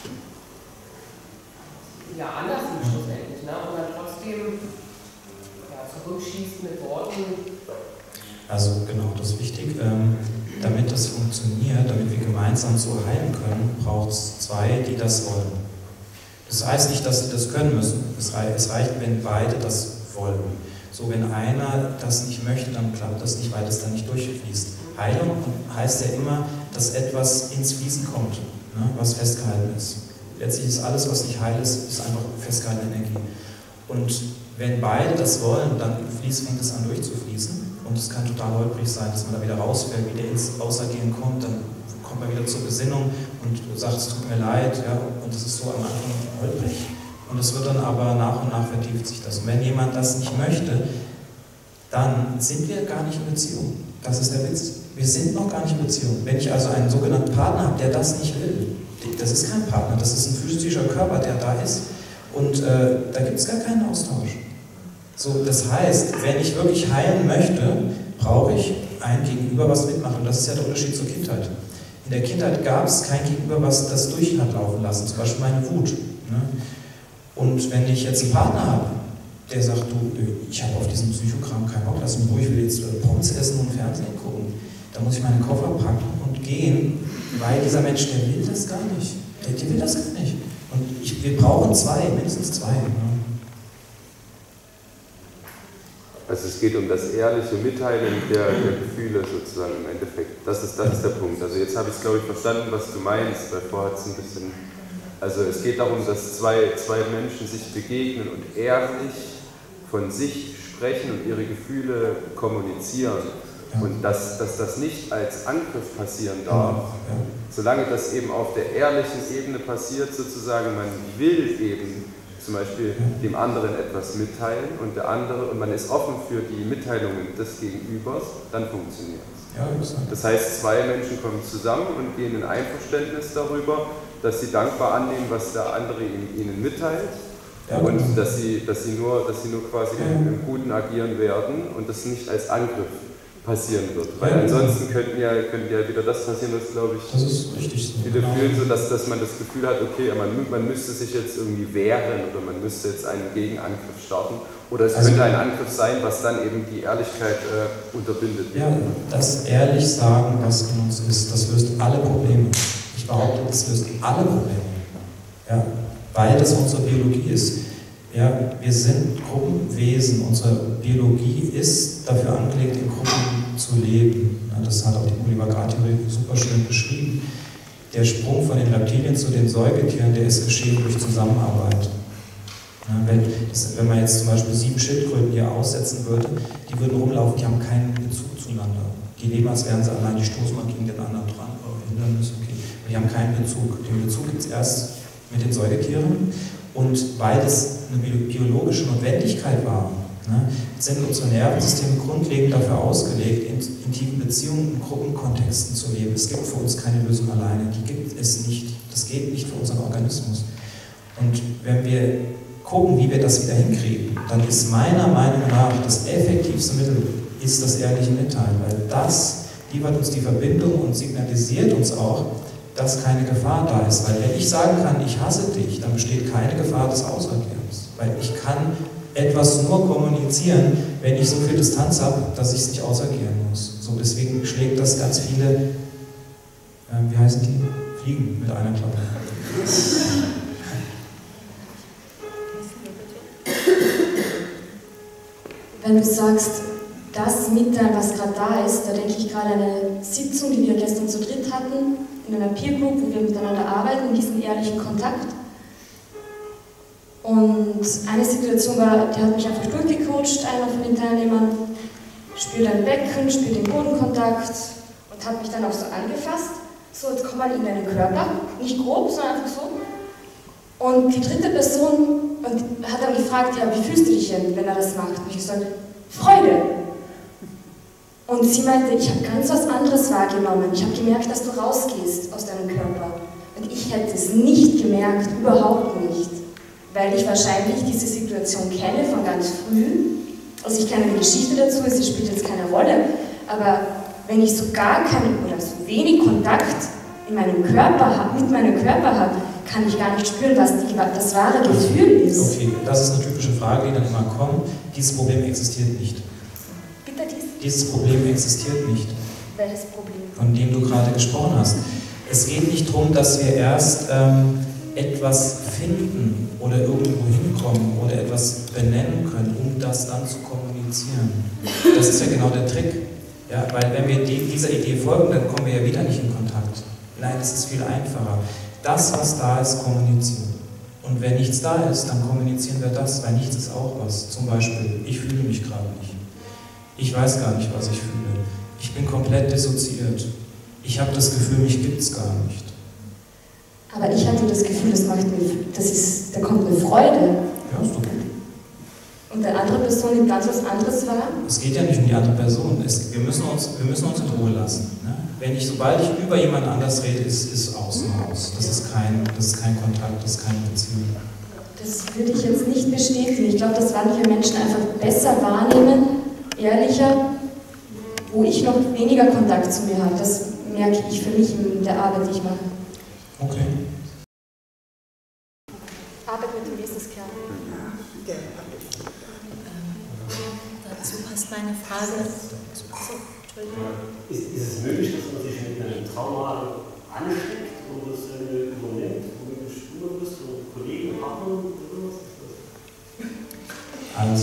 anders sieht schlussendlich, ne? Oder trotzdem zurückschießt mit Worten? Also genau, das ist wichtig. Damit das funktioniert, damit wir gemeinsam so heilen können, braucht es zwei, die das wollen. Das heißt nicht, dass sie das können müssen. Es reicht, wenn beide das wollen. So, wenn einer das nicht möchte, dann klappt das nicht, weil das dann nicht durchfließt. Heilung heißt ja immer, dass etwas ins Fließen kommt, ne, was festgehalten ist. Letztlich ist alles, was nicht heil ist, ist einfach festgehaltene Energie. Und wenn beide das wollen, dann fängt es an durchzufließen. Und es kann total holprig sein, dass man da wieder rausfällt, wieder ins Außergehen kommt, dann kommt man wieder zur Besinnung und sagt, es tut mir leid, ja, und das ist so am Anfang holprig. Und es wird dann aber nach und nach vertieft sich das. Und wenn jemand das nicht möchte, dann sind wir gar nicht in Beziehung. Das ist der Witz. Wir sind noch gar nicht in Beziehung. Wenn ich also einen sogenannten Partner habe, der das nicht will, das ist kein Partner, das ist ein physischer Körper, der da ist. Und da gibt es gar keinen Austausch. So, das heißt, wenn ich wirklich heilen möchte, brauche ich ein Gegenüber, was mitmacht. Und das ist ja der Unterschied zur Kindheit. In der Kindheit gab es kein Gegenüber, was das durch hat laufen lassen, zum Beispiel meine Wut. Ne? Und wenn ich jetzt einen Partner habe, der sagt, du, ich habe auf diesen Psychogramm keinen Bock, lass mich ruhig, ich will jetzt Pommes essen und Fernsehen gucken, dann muss ich meinen Koffer packen und gehen, weil dieser Mensch, der will das gar nicht. Der will das gar nicht. Und wir brauchen zwei, mindestens zwei. Ne? Also es geht um das ehrliche Mitteilen der Gefühle sozusagen im Endeffekt. Das ist der Punkt. Also jetzt habe ich es, glaube ich, verstanden, was du meinst, weil vorher hat es ein bisschen... Also es geht darum, dass zwei Menschen sich begegnen und ehrlich von sich sprechen und ihre Gefühle kommunizieren. Ja. Und dass das nicht als Angriff passieren darf, ja. Solange das eben auf der ehrlichen Ebene passiert, sozusagen, man will eben zum Beispiel dem anderen etwas mitteilen und man ist offen für die Mitteilungen des Gegenübers, dann funktioniert es. Ja, das heißt, zwei Menschen kommen zusammen und gehen in Einverständnis darüber, dass sie dankbar annehmen, was der andere ihnen mitteilt, ja, und dass sie nur quasi im Guten agieren werden und das nicht als Angriff passieren wird. Weil ansonsten könnte ja wieder das passieren, was, glaube ich, das ist richtig so. Viele fühlen so, dass man das Gefühl hat, okay, man müsste sich jetzt irgendwie wehren oder man müsste jetzt einen Gegenangriff starten. Oder es könnte ein Angriff sein, was dann eben die Ehrlichkeit unterbindet. Ja, das ehrlich sagen, was in uns ist, das löst alle Probleme. Ich behaupte, das löst alle Probleme. Ja, weil das unsere Biologie ist. Ja, wir sind Gruppenwesen. Unsere Biologie ist dafür angelegt, in Gruppen zu leben. Ja, das hat auch die Polyvagaltheorie super schön beschrieben. Der Sprung von den Reptilien zu den Säugetieren, der ist geschehen durch Zusammenarbeit. Ja, wenn man jetzt zum Beispiel 7 Schildkröten hier aussetzen würde, die würden rumlaufen, die haben keinen Bezug zueinander. Die leben, als wären sie allein, die stoßen mal gegen den anderen dran, Hindernis, okay. Aber die haben keinen Bezug. Den Bezug gibt es erst mit den Säugetieren. Und weil das eine biologische Notwendigkeit war, ne, sind unsere Nervensysteme grundlegend dafür ausgelegt, in intimen Beziehungen, in Gruppenkontexten zu leben. Es gibt für uns keine Lösung alleine, die gibt es nicht. Das geht nicht für unseren Organismus. Und wenn wir gucken, wie wir das wieder hinkriegen, dann ist meiner Meinung nach das effektivste Mittel ist das ehrliche Mitteilen, weil das liefert uns die Verbindung und signalisiert uns auch, dass keine Gefahr da ist. Weil wenn ich sagen kann, ich hasse dich, dann besteht keine Gefahr des Ausagieren. Weil ich kann etwas nur kommunizieren, wenn ich so viel Distanz habe, dass ich es nicht ausagieren muss. So, deswegen schlägt das ganz viele, wie heißen die? Fliegen mit einer Klappe. Wenn du sagst, das Mitteilen, was gerade da ist, da denke ich gerade an eine Sitzung, die wir gestern zu dritt hatten, in einer Peer Group, wo wir miteinander arbeiten, in diesem ehrlichen Kontakt. Und eine Situation war, die hat mich einfach durchgecoacht, einer von den Teilnehmern, spür dein Becken, spür den Bodenkontakt und hat mich dann auch so angefasst. so, jetzt kommt man in deinen Körper, nicht grob, sondern einfach so. Und die dritte Person hat dann gefragt, ja, wie fühlst du dich denn, wenn er das macht? Und ich gesagt, Freude. Und sie meinte, ich habe ganz was anderes wahrgenommen. Ich habe gemerkt, dass du rausgehst aus deinem Körper. Und ich hätte es nicht gemerkt, überhaupt nicht. Weil ich wahrscheinlich diese Situation kenne von ganz früh. Also ich kenne die Geschichte dazu, es spielt jetzt keine Rolle. Aber wenn ich so gar keinen oder so wenig Kontakt in meinem Körper habe, mit meinem Körper habe, kann ich gar nicht spüren, was das wahre Gefühl ist. Okay, das ist eine typische Frage, die dann immer kommt. Dieses Problem existiert nicht. Bitte Dieses Problem existiert nicht. Welches Problem? Von dem du gerade gesprochen hast. Es geht nicht darum, dass wir erst etwas finden oder irgendwo hinkommen oder etwas benennen können, um das dann zu kommunizieren. Das ist ja genau der Trick. Ja, weil wenn wir dieser Idee folgen, dann kommen wir ja wieder nicht in Kontakt. Nein, es ist viel einfacher. Das, was da ist, kommunizieren. Und wenn nichts da ist, dann kommunizieren wir das, weil nichts ist auch was. Zum Beispiel, ich fühle mich gerade nicht. Ich weiß gar nicht, was ich fühle. Ich bin komplett dissoziiert. Ich habe das Gefühl, mich gibt es gar nicht. Aber ich hatte das Gefühl, da kommt eine Freude. Ja, ist doch gut. Und eine andere Person nimmt ganz was anderes wahr? Es geht ja nicht um die andere Person. Wir müssen uns in Ruhe lassen. Ne? Sobald ich über jemand anders rede, ist außen aus. Das ist kein Kontakt, das ist keine Beziehung. Das würde ich jetzt nicht bestätigen. Ich glaube, dass manche Menschen einfach besser wahrnehmen, ehrlicher, wo ich noch weniger Kontakt zu mir habe. Das merke ich für mich in der Arbeit, die ich mache. Okay. Arbeit mit dem Wesenskern. Dazu passt meine Frage. Entschuldigung. Ist es möglich, dass man sich mit einem Trauma ansteckt oder das übernimmt, wo du Schüler bist oder Kollegen, Partner oder was? Also,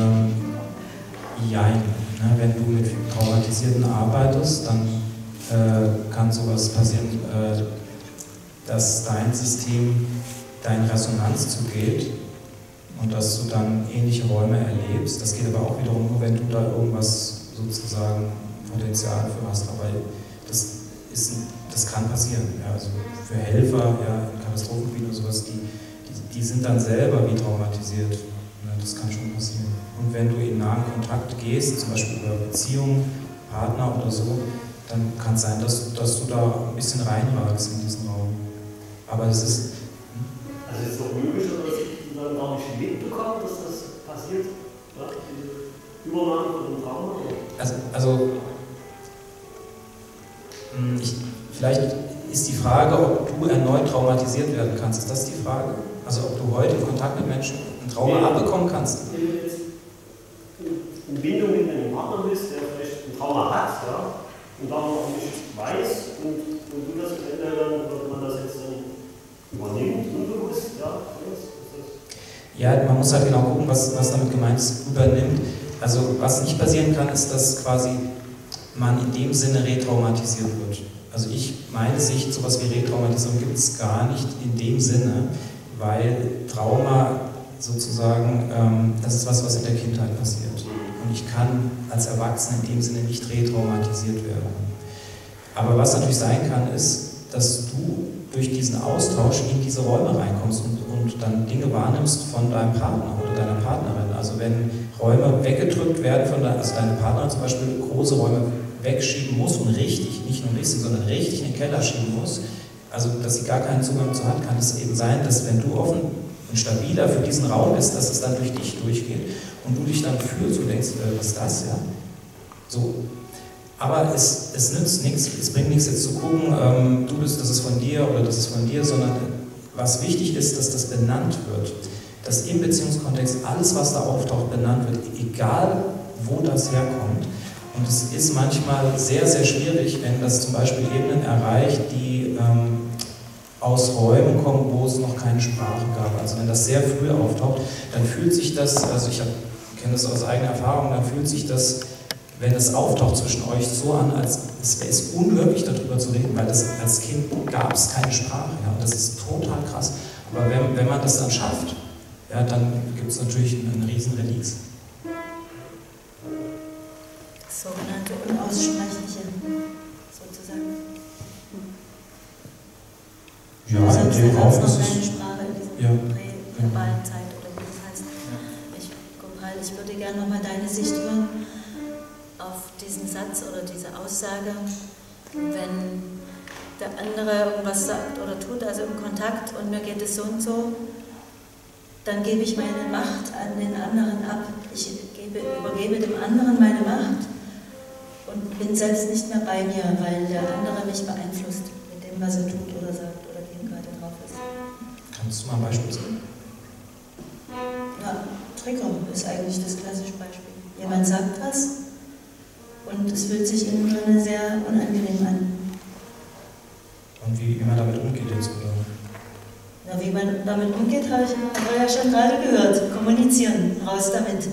jein. Ne? Wenn du mit Traumatisierten arbeitest, dann kann sowas passieren, dass dein System deine Resonanz zugeht und dass du dann ähnliche Räume erlebst. Das geht aber auch wiederum nur, wenn du da irgendwas sozusagen Potenzial für hast. Aber das kann passieren. Ja, also für Helfer, ja, in Katastrophengebieten oder sowas, die sind dann selber wie traumatisiert. Ja, das kann schon passieren. Und wenn du in nahen Kontakt gehst, zum Beispiel über Beziehungen, Partner oder so, dann kann es sein, dass du da ein bisschen reinragst in diesen Raum. Aber es ist... Also ist es doch möglich, dass ich dann gar nicht mitbekomme, dass das passiert? Ja? Diese Übernahme von dem Trauma? Vielleicht ist die Frage, ob du erneut traumatisiert werden kannst. Ist das die Frage? Also ob du heute in Kontakt mit Menschen ein Trauma abbekommen kannst? Wenn du jetzt in Bindung mit einem Partner bist, der vielleicht ein Trauma hat, ja, und dann auch nicht weiß und du das dann, ob man das jetzt übernimmt, unbewusst, ja, Ja, man muss halt genau gucken, was damit gemeint ist, übernimmt. Also was nicht passieren kann, ist, dass quasi man in dem Sinne retraumatisiert wird. Also meine Sicht, sowas wie Retraumatisierung gibt es gar nicht in dem Sinne, weil Trauma sozusagen, das ist was in der Kindheit passiert. Und ich kann als Erwachsener in dem Sinne nicht retraumatisiert werden. Aber was natürlich sein kann, ist, dass du durch diesen Austausch in diese Räume reinkommst und dann Dinge wahrnimmst von deinem Partner oder deiner Partnerin. Also wenn Räume weggedrückt werden, also deine Partnerin zum Beispiel große Räume wegschieben muss und richtig, nicht nur ein bisschen, sondern richtig in den Keller schieben muss, also dass sie gar keinen Zugang zu hat, kann es eben sein, dass wenn du offen und stabiler für diesen Raum bist, dass es dann durch dich durchgeht und du dich dann fühlst und denkst, was ist das, ja? So. Aber es nützt nichts, es bringt nichts jetzt zu gucken, das ist von dir oder das ist von dir, sondern was wichtig ist, dass das benannt wird. Dass im Beziehungskontext alles, was da auftaucht, benannt wird, egal wo das herkommt. Und es ist manchmal sehr, sehr schwierig, wenn das zum Beispiel Ebenen erreicht, die aus Räumen kommen, wo es noch keine Sprache gab. Also wenn das sehr früh auftaucht, dann fühlt sich das, also ich kenne das aus eigener Erfahrung, dann fühlt sich das, wenn es auftaucht zwischen euch, so an, als es ist unmöglich darüber zu reden, weil das als Kind gab es keine Sprache. Ja, und das ist total krass. Aber wenn man das dann schafft, ja, dann gibt es natürlich einen riesen Release. Sogenannte unaussprechliche, sozusagen. in dem Raum ist es es. Sprache in dieser Ja. präverbalen Zeit oder wie das heißt. Gopal, ich würde gerne nochmal deine Sicht hören auf diesen Satz oder diese Aussage, wenn der andere irgendwas sagt oder tut, also im Kontakt und mir geht es so und so, dann gebe ich meine Macht an den anderen ab. Ich übergebe dem anderen meine Macht und bin selbst nicht mehr bei mir, weil der andere mich beeinflusst mit dem, was er tut oder sagt oder wie er gerade drauf ist. Kannst du mal ein Beispiel sagen? Ja, Trigger ist eigentlich das klassische Beispiel. Jemand sagt was und es fühlt sich innen drin sehr unangenehm an. Und wie man damit umgeht jetzt, oder? Ja, wie man damit umgeht, haben wir ja schon gerade gehört. Kommunizieren, raus damit.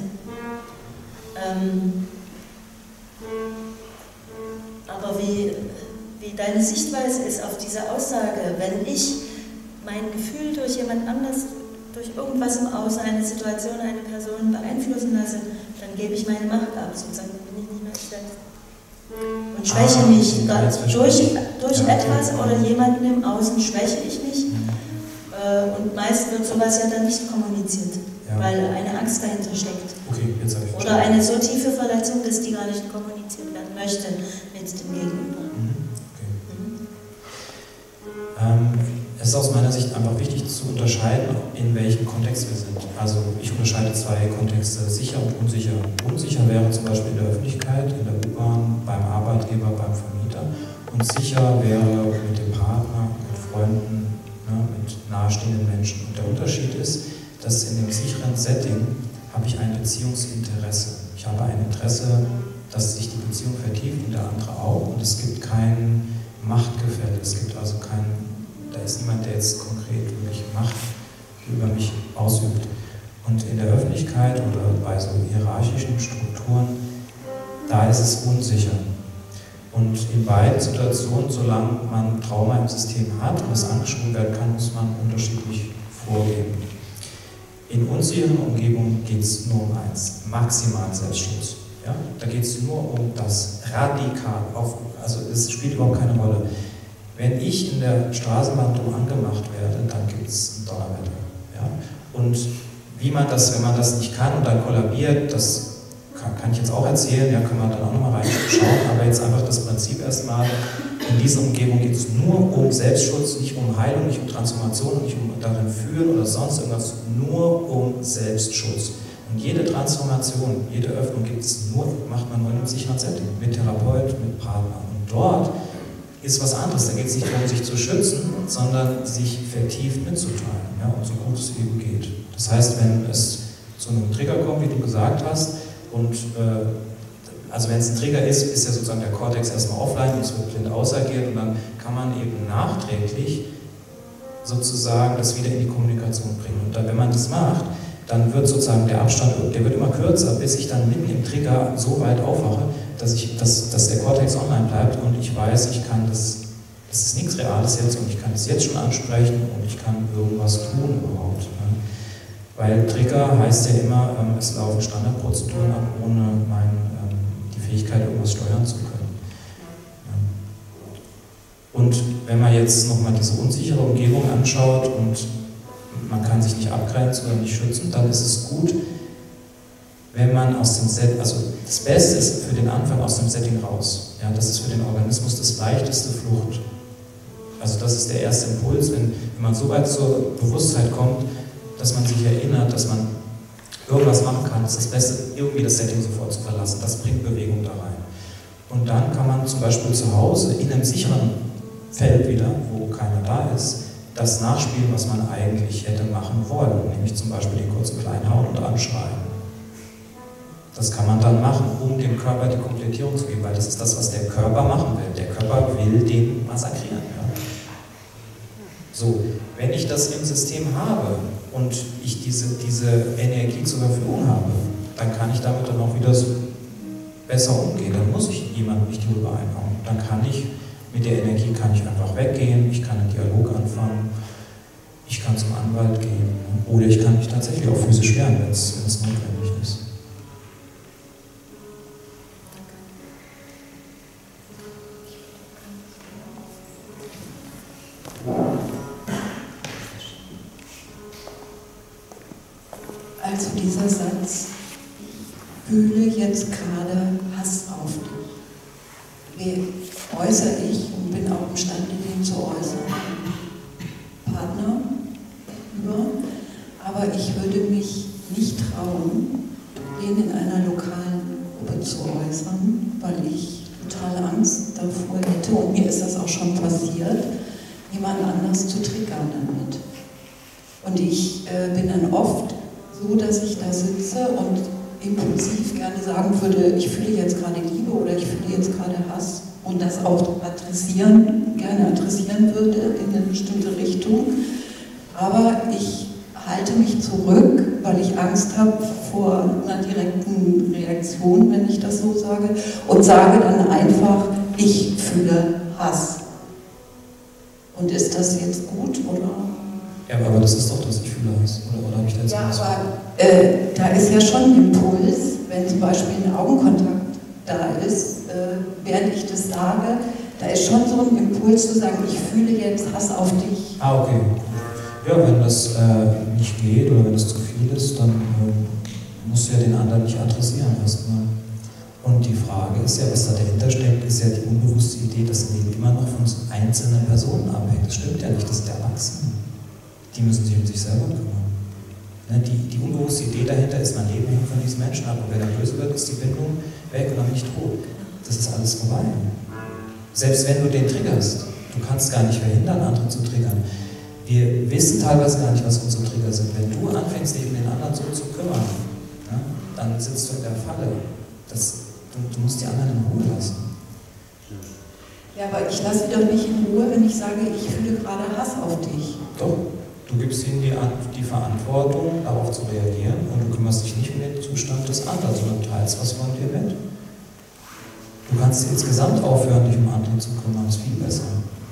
Aber wie deine Sichtweise ist auf diese Aussage, wenn ich mein Gefühl durch jemand anders, durch irgendwas im Außen, eine Situation, eine Person beeinflussen lasse, dann gebe ich meine Macht ab, sozusagen bin ich nicht mehr ich selbst. Und schwäche mich. Durch etwas oder jemanden im Außen schwäche ich mich. Und meist wird sowas ja dann nicht kommuniziert, weil eine Angst dahinter steckt. Okay, jetzt habe ich oder eine so tiefe Verletzung, dass die gar nicht kommuniziert werden möchte mit dem Gegenüber. Es ist aus meiner Sicht einfach wichtig zu unterscheiden, in welchem Kontext wir sind. Also ich unterscheide zwei Kontexte, sicher und unsicher. Unsicher wäre zum Beispiel in der Öffentlichkeit, in der U-Bahn, beim Arbeitgeber, beim Vermieter. Und sicher wäre mit dem Partner, mit Freunden, mit nahestehenden Menschen. Und der Unterschied ist, dass in dem sicheren Setting habe ich ein Beziehungsinteresse. Ich habe ein Interesse, dass sich die Beziehung vertieft und der andere auch. Und es gibt kein Machtgefälle. Es gibt also da ist niemand, der jetzt konkret wirklich Macht über mich ausübt. Und in der Öffentlichkeit oder bei so hierarchischen Strukturen, da ist es unsicher. Und in beiden Situationen, solange man Trauma im System hat und es angeschoben werden kann, muss man unterschiedlich vorgehen. In unsicheren Umgebungen geht es nur um eins, maximalen Selbstschutz. Ja? Da geht es nur um das radikal, also es spielt überhaupt keine Rolle. Wenn ich in der Straßenbahn dumm angemacht werde, dann gibt es ein Donnerwetter. Ja? Und wie man das, wenn man das nicht kann und dann kollabiert, das kann ich jetzt auch erzählen, ja, können wir dann auch nochmal reinschauen, aber jetzt einfach das Prinzip erstmal, in dieser Umgebung geht es nur um Selbstschutz, nicht um Heilung, nicht um Transformation, nicht um darin führen oder sonst irgendwas, nur um Selbstschutz. Und jede Transformation, jede Öffnung macht man nur in einem sicheren Setting, mit Therapeut, mit Partner. Und dort ist was anderes, da geht es nicht darum, sich zu schützen, sondern sich vertieft mitzuteilen, ja, und so gut es eben geht. Das heißt, wenn es zu einem Trigger kommt, wie du gesagt hast, und also wenn es ein Trigger ist, ist ja sozusagen der Kortex erstmal offline und es wird blind ausagiert und dann kann man eben nachträglich sozusagen das wieder in die Kommunikation bringen. Und dann, wenn man das macht, dann wird sozusagen der Abstand, der wird immer kürzer, bis ich dann mitten im Trigger so weit aufwache, dass der Kortex online bleibt und ich weiß, ich kann das ist nichts Reales jetzt und ich kann es jetzt schon ansprechen und ich kann irgendwas tun überhaupt. Ne? Weil Trigger heißt ja immer, es laufen Standardprozeduren ab, ohne die Fähigkeit, irgendwas steuern zu können. Ja. Und wenn man jetzt nochmal diese unsichere Umgebung anschaut und man kann sich nicht abgrenzen oder nicht schützen, dann ist es gut, wenn man aus dem Setting, also das Beste ist für den Anfang aus dem Setting raus. Ja, das ist für den Organismus das leichteste Flucht. Also das ist der erste Impuls, wenn man so weit zur Bewusstheit kommt, dass man sich erinnert, dass man irgendwas machen kann, ist das Beste, irgendwie das Setting sofort zu verlassen. Das bringt Bewegung da rein. Und dann kann man zum Beispiel zu Hause in einem sicheren Feld wieder, wo keiner da ist, das nachspielen, was man eigentlich hätte machen wollen, nämlich zum Beispiel den kurzen Kleinhauen und anschreien. Das kann man dann machen, um dem Körper die Komplettierung zu geben, weil das ist das, was der Körper machen will. Der Körper will den massakrieren. Ja. So, wenn ich das im System habe und ich diese Energie zur Verfügung habe, dann kann ich damit dann auch wieder so besser umgehen. Dann muss ich jemanden nicht drüber einhauen. Dann kann ich mit der Energie einfach weggehen, ich kann einen Dialog anfangen, ich kann zum Anwalt gehen oder ich kann mich tatsächlich auch physisch wehren, wenn es notwendig ist. Satz, ich fühle jetzt gerade Hass auf dich. Wie äußere ich und bin auch imstande, den zu äußern? Partner über, aber ich würde mich nicht trauen, den in einer lokalen Gruppe zu äußern, weil ich totale Angst davor hätte, und mir ist das auch schon passiert, jemand anders zu triggern damit. Und ich bin dann oft so, dass ich da sitze und impulsiv gerne sagen würde, ich fühle jetzt gerade Liebe oder ich fühle jetzt gerade Hass und das auch gerne adressieren würde in eine bestimmte Richtung. Aber ich halte mich zurück, weil ich Angst habe vor einer direkten Reaktion, wenn ich das so sage, und sage dann einfach, ich fühle Hass. Und ist das jetzt gut, oder? Ja, aber das ist doch das, ich fühle Hass, oder habe ich da jetzt Ja, aber da ist ja schon ein Impuls, wenn zum Beispiel ein Augenkontakt da ist, während ich das sage, da ist schon so ein Impuls zu sagen, ich fühle jetzt Hass auf dich. Ah, okay. Ja, wenn das nicht geht oder wenn es zu viel ist, dann musst du ja den anderen nicht adressieren erstmal. Und die Frage ist ja, was da dahinter steckt, ist ja die unbewusste Idee, dass Leben immer noch von einzelnen Personen abhängt. Das stimmt ja nicht, das sind Erwachsene. Die müssen sich um sich selber kümmern. Ne, die unbewusste Idee dahinter ist, mein Leben hängt von diesen Menschen ab. Und wer dann böse wird, ist die Bindung weg oder nicht tot. Das ist alles vorbei. Selbst wenn du den triggerst, du kannst gar nicht verhindern, andere zu triggern. Wir wissen teilweise gar nicht, was unsere Trigger sind. Wenn du anfängst, dich um den anderen so zu kümmern, ja, dann sitzt du in der Falle. Du musst die anderen in Ruhe lassen. Ja, aber ich lasse sie doch nicht in Ruhe, wenn ich sage, ich fühle gerade Hass auf dich. Doch, du gibst ihnen die Verantwortung, darauf zu reagieren, und du kümmerst dich nicht um den Zustand des anderen, sondern teilst was von dir mit. Du kannst insgesamt aufhören, dich um andere zu kümmern, das ist viel besser.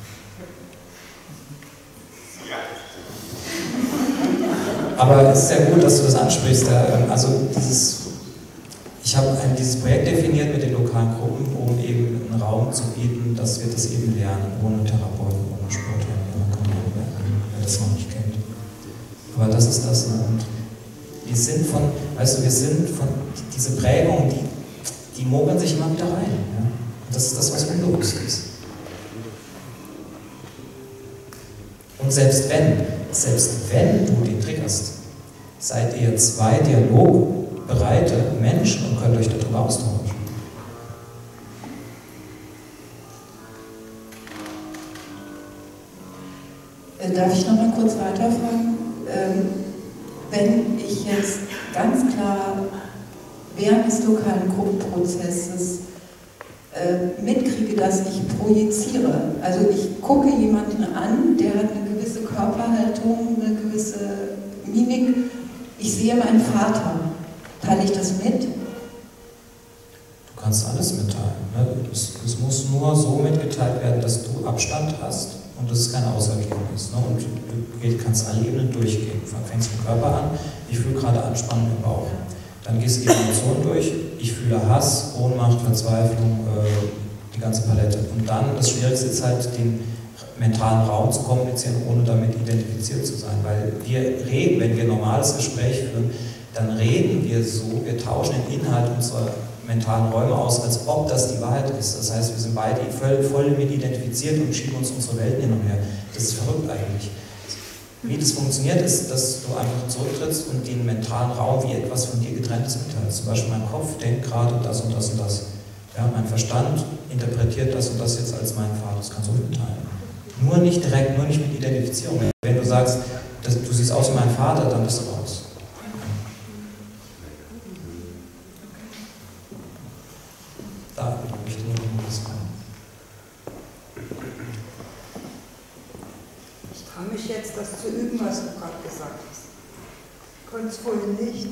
Aber es ist sehr gut, dass du das ansprichst. Also ich habe dieses Projekt definiert mit den lokalen Gruppen, um eben einen Raum zu bieten, dass wir das eben lernen, ohne Therapeuten, ohne Sportler, wer das noch nicht kennt. Aber das ist das. Und wir sind von diese Prägungen, die mogeln sich immer wieder rein. Ja? Und das ist das, was unbewusst ist. Und selbst wenn du den triggerst, seid ihr zwei dialogbereite Menschen und könnt euch darüber austauschen. Darf ich noch mal kurz weiterfragen? Wenn ich jetzt ganz klar während des lokalen Gruppenprozesses mitkriege, dass ich projiziere, also ich gucke jemanden an, der hat eine gewisse Körperhaltung, eine gewisse Mimik, ich sehe meinen Vater, teile ich das mit? Du kannst alles mitteilen. Ne? Es muss nur so mitgeteilt werden, dass du Abstand hast und das ist kein Ausergebnis. Ne? Und du kannst alle Ebenen durchgehen. Du fängst mit dem Körper an, ich fühle gerade Anspannung im Bauch. Dann gehst du die Emotionen durch, ich fühle Hass, Ohnmacht, Verzweiflung, die ganze Palette. Und dann, das Schwierigste ist halt, den mentalen Raum zu kommunizieren, ohne damit identifiziert zu sein. Weil wir reden, wenn wir ein normales Gespräch führen, dann reden wir so, wir tauschen den Inhalt unserer mentalen Räume aus, als ob das die Wahrheit ist. Das heißt, wir sind beide voll damit identifiziert und schieben uns unsere Welten hin und her. Das ist verrückt eigentlich. Wie das funktioniert, ist, dass du einfach zurücktrittst und den mentalen Raum wie etwas von dir getrenntes mitteilst. Zum Beispiel mein Kopf denkt gerade das und das und das. Ja, mein Verstand interpretiert das und das jetzt als meinen Vater. Das kannst du mitteilen. Nur nicht direkt, nur nicht mit Identifizierung. Wenn du sagst, du siehst aus wie mein Vater, dann bist du raus. Da möchte ich nur noch was fragen. Ich traue mich jetzt, das zu üben, was du gerade gesagt hast. Ich konnte es vorhin nicht.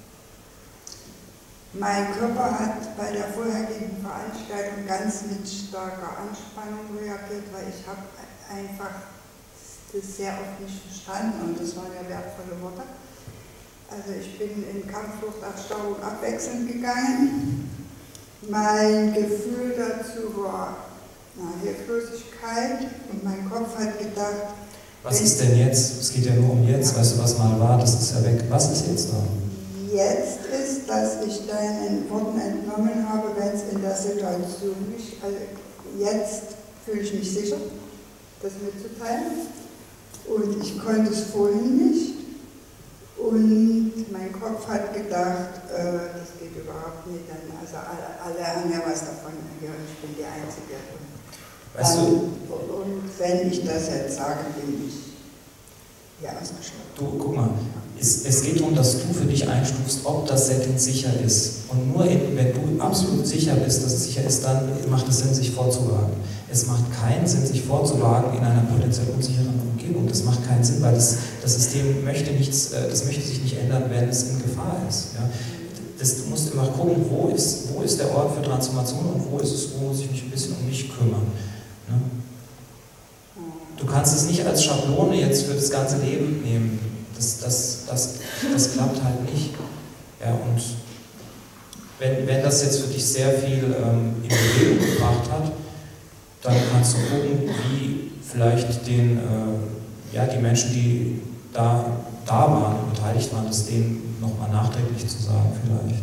Mein Körper hat bei der vorhergehenden Veranstaltung ganz mit starker Anspannung reagiert, weil ich habe einfach das sehr oft nicht verstanden und das waren ja wertvolle Worte. Also ich bin in Kampfflucht, Erstarrung abwechselnd gegangen. Mein Gefühl dazu war Hilflosigkeit und mein Kopf hat gedacht... Was ist denn jetzt? Es geht ja nur um jetzt. Weißt du, was mal war, das ist ja weg. Was ist jetzt da? jetzt ist, dass ich deinen Worten entnommen habe, wenn es in der Situation nicht, also jetzt fühle ich mich sicher, das mitzuteilen. Und ich konnte es vorhin nicht. Und mein Kopf hat gedacht, das geht überhaupt nicht. Also alle haben ja was davon, ich bin die Einzige. Weißt du, und wenn ich das jetzt sage, bin ich ja ausgeschlossen. Du, guck mal, es geht darum, dass du für dich einstufst, ob das Setting sicher ist. Und nur wenn du absolut sicher bist, dass es sicher ist, dann macht es Sinn, sich vorzuwagen. Es macht keinen Sinn, sich vorzuwagen in einer potenziell unsicheren Umgebung. Das macht keinen Sinn, weil das System möchte nichts, das möchte sich nicht ändern, wenn es in Gefahr ist. Ja? Du musst immer gucken, wo ist der Ort für Transformation und wo muss ich mich ein bisschen um mich kümmern. Ne? Du kannst es nicht als Schablone jetzt für das ganze Leben nehmen. Das klappt halt nicht. Ja, und wenn das jetzt für dich sehr viel in Bewegung gebracht hat, dann kannst du gucken, wie vielleicht die Menschen, die da waren und beteiligt waren, das denen nochmal nachträglich zu sagen vielleicht.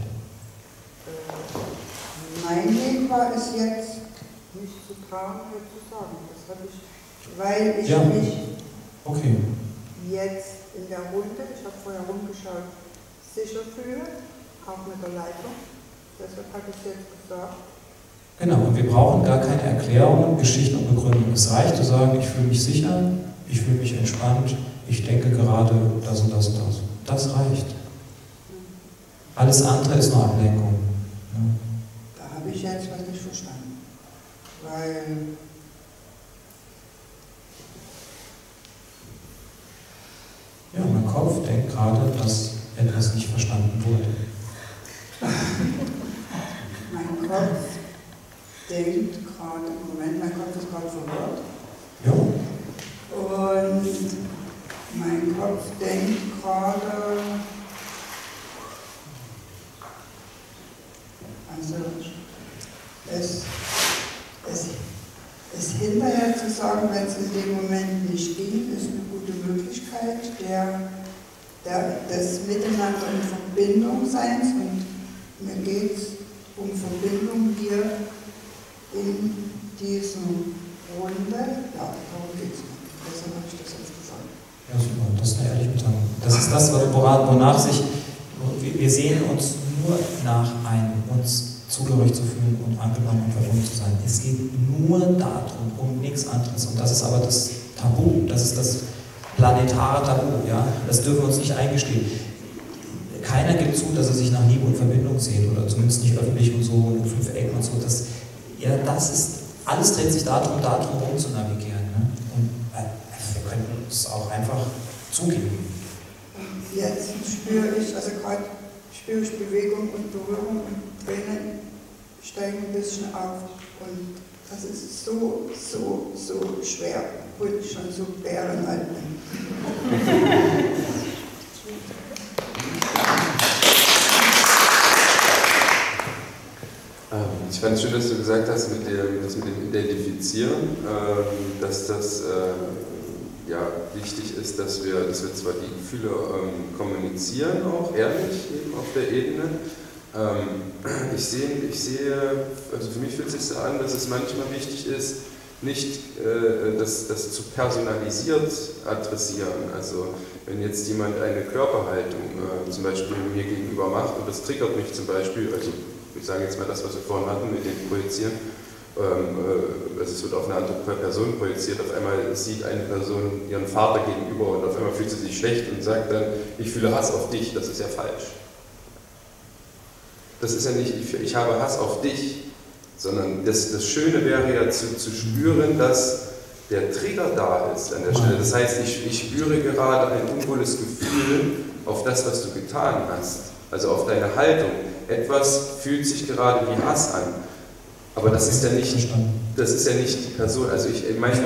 Mein Weg war es jetzt, nicht zu trauen oder zu sagen. Das habe ich, weil ich mich jetzt in der Runde, ich habe vorher rumgeschaut, sicher fühle, auch mit der Leitung. Deshalb habe ich es jetzt gesagt. Genau, und wir brauchen gar keine Erklärungen, Geschichten und Begründungen. Es reicht zu sagen, ich fühle mich sicher, ich fühle mich entspannt, ich denke gerade das und das und das. Das reicht. Alles andere ist nur Ablenkung. Ja. Da habe ich jetzt was nicht verstanden. Weil ja, mein Kopf denkt gerade, dass etwas nicht verstanden wurde. mein Kopf denkt gerade, Moment, mein Kopf ist gerade verwirrt. Ja. Und mein Kopf denkt gerade, also es hinterher zu sagen, wenn es in dem Moment nicht ging, ist eine gute Möglichkeit des Miteinander in Verbindung Seins, und mir geht es um Verbindung hier in diesem Runde. Ja, darum geht es mir. Deshalb habe ich das jetzt gesagt. Ja, super, das ist eine ehrliche Mitteilung. Das ist das, wonach wir sehen uns nur nach einem, uns zugehörig zu fühlen und angenommen und verbunden zu sein. Es geht nur darum, um nichts anderes. Und das ist aber das Tabu, das ist das planetare Tabu. Ja? Das dürfen wir uns nicht eingestehen. Keiner gibt zu, dass er sich nach Liebe und Verbindung sehnt, oder zumindest nicht öffentlich und so und in 5 Ecken und so. Alles dreht sich darum rum zu navigieren. Ne? Und wir könnten es auch einfach zugeben. Jetzt spüre ich, Bewegung und Berührung, und Tränen steigen ein bisschen auf, und das ist so schwer und schon so bärenalt. Ich fand es schön, dass du gesagt hast, mit dem Identifizieren, dass das wichtig ist, dass wir zwar die Gefühle kommunizieren, auch ehrlich eben auf der Ebene. Ich sehe, also für mich fühlt es sich so an, dass es manchmal wichtig ist, nicht das zu personalisiert adressieren. Also wenn jetzt jemand eine Körperhaltung zum Beispiel mir gegenüber macht, und das triggert mich zum Beispiel, also ich sage jetzt mal das, was wir vorhin hatten mit dem Projizieren, es wird auf eine andere Person projiziert, auf einmal sieht eine Person ihren Vater gegenüber und auf einmal fühlt sie sich schlecht und sagt dann, ich fühle Hass auf dich, das ist ja falsch. Das ist ja nicht, ich habe Hass auf dich, sondern das Schöne wäre ja zu spüren, dass der Trigger da ist an der Stelle. Das heißt, ich spüre gerade ein unwohles Gefühl auf das, was du getan hast, also auf deine Haltung. Etwas fühlt sich gerade wie Hass an. Aber das ist ja nicht die Person. Also danke.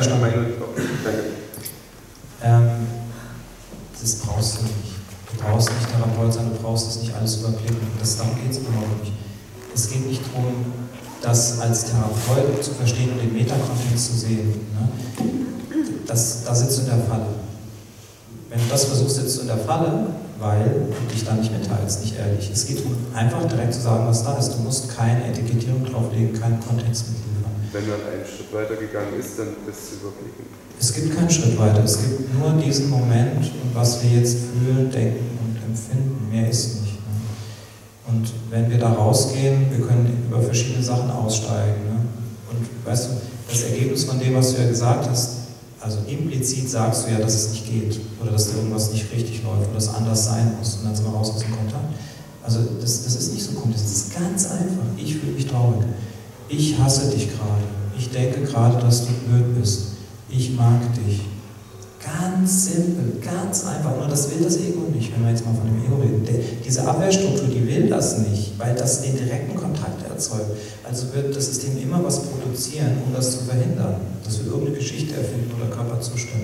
Das brauchst du nicht. Du brauchst nicht Therapeut sein, du brauchst das nicht alles überblicken. Darum geht es überhaupt nicht. Es geht nicht darum, das als Therapeut zu verstehen und den Metakontext zu sehen. Ne? Da sitzt du in der Falle. Wenn du das versuchst, sitzt du in der Falle, weil du dich da nicht mitteilst, nicht ehrlich. Es geht darum, einfach direkt zu sagen, was da ist. Du musst keine Etikettierung drauflegen, keinen Kontext mitliefern. Wenn man einen Schritt weiter gegangen ist, dann das zu überblicken. Es gibt keinen Schritt weiter, es gibt nur diesen Moment und was wir jetzt fühlen, denken und empfinden, mehr ist nicht. Ne? Und wenn wir da rausgehen, wir können über verschiedene Sachen aussteigen. Ne? Und weißt du, das Ergebnis von dem, was du ja gesagt hast, also implizit sagst du ja, dass es nicht geht oder dass irgendwas nicht richtig läuft oder dass anders sein muss und dann sind wir raus aus dem Kontakt. Also das ist nicht so kompliziert, das ist ganz einfach. Ich fühle mich traurig. Ich hasse dich gerade. Ich denke gerade, dass du blöd bist. Ich mag dich. Ganz simpel, ganz einfach. Nur das will das Ego nicht, wenn wir jetzt mal von dem Ego reden. Diese Abwehrstruktur, die will das nicht, weil das den direkten Kontakt erzeugt. Also wird das System immer was produzieren, um das zu verhindern. Dass wir irgendeine Geschichte erfinden oder Körperzustände.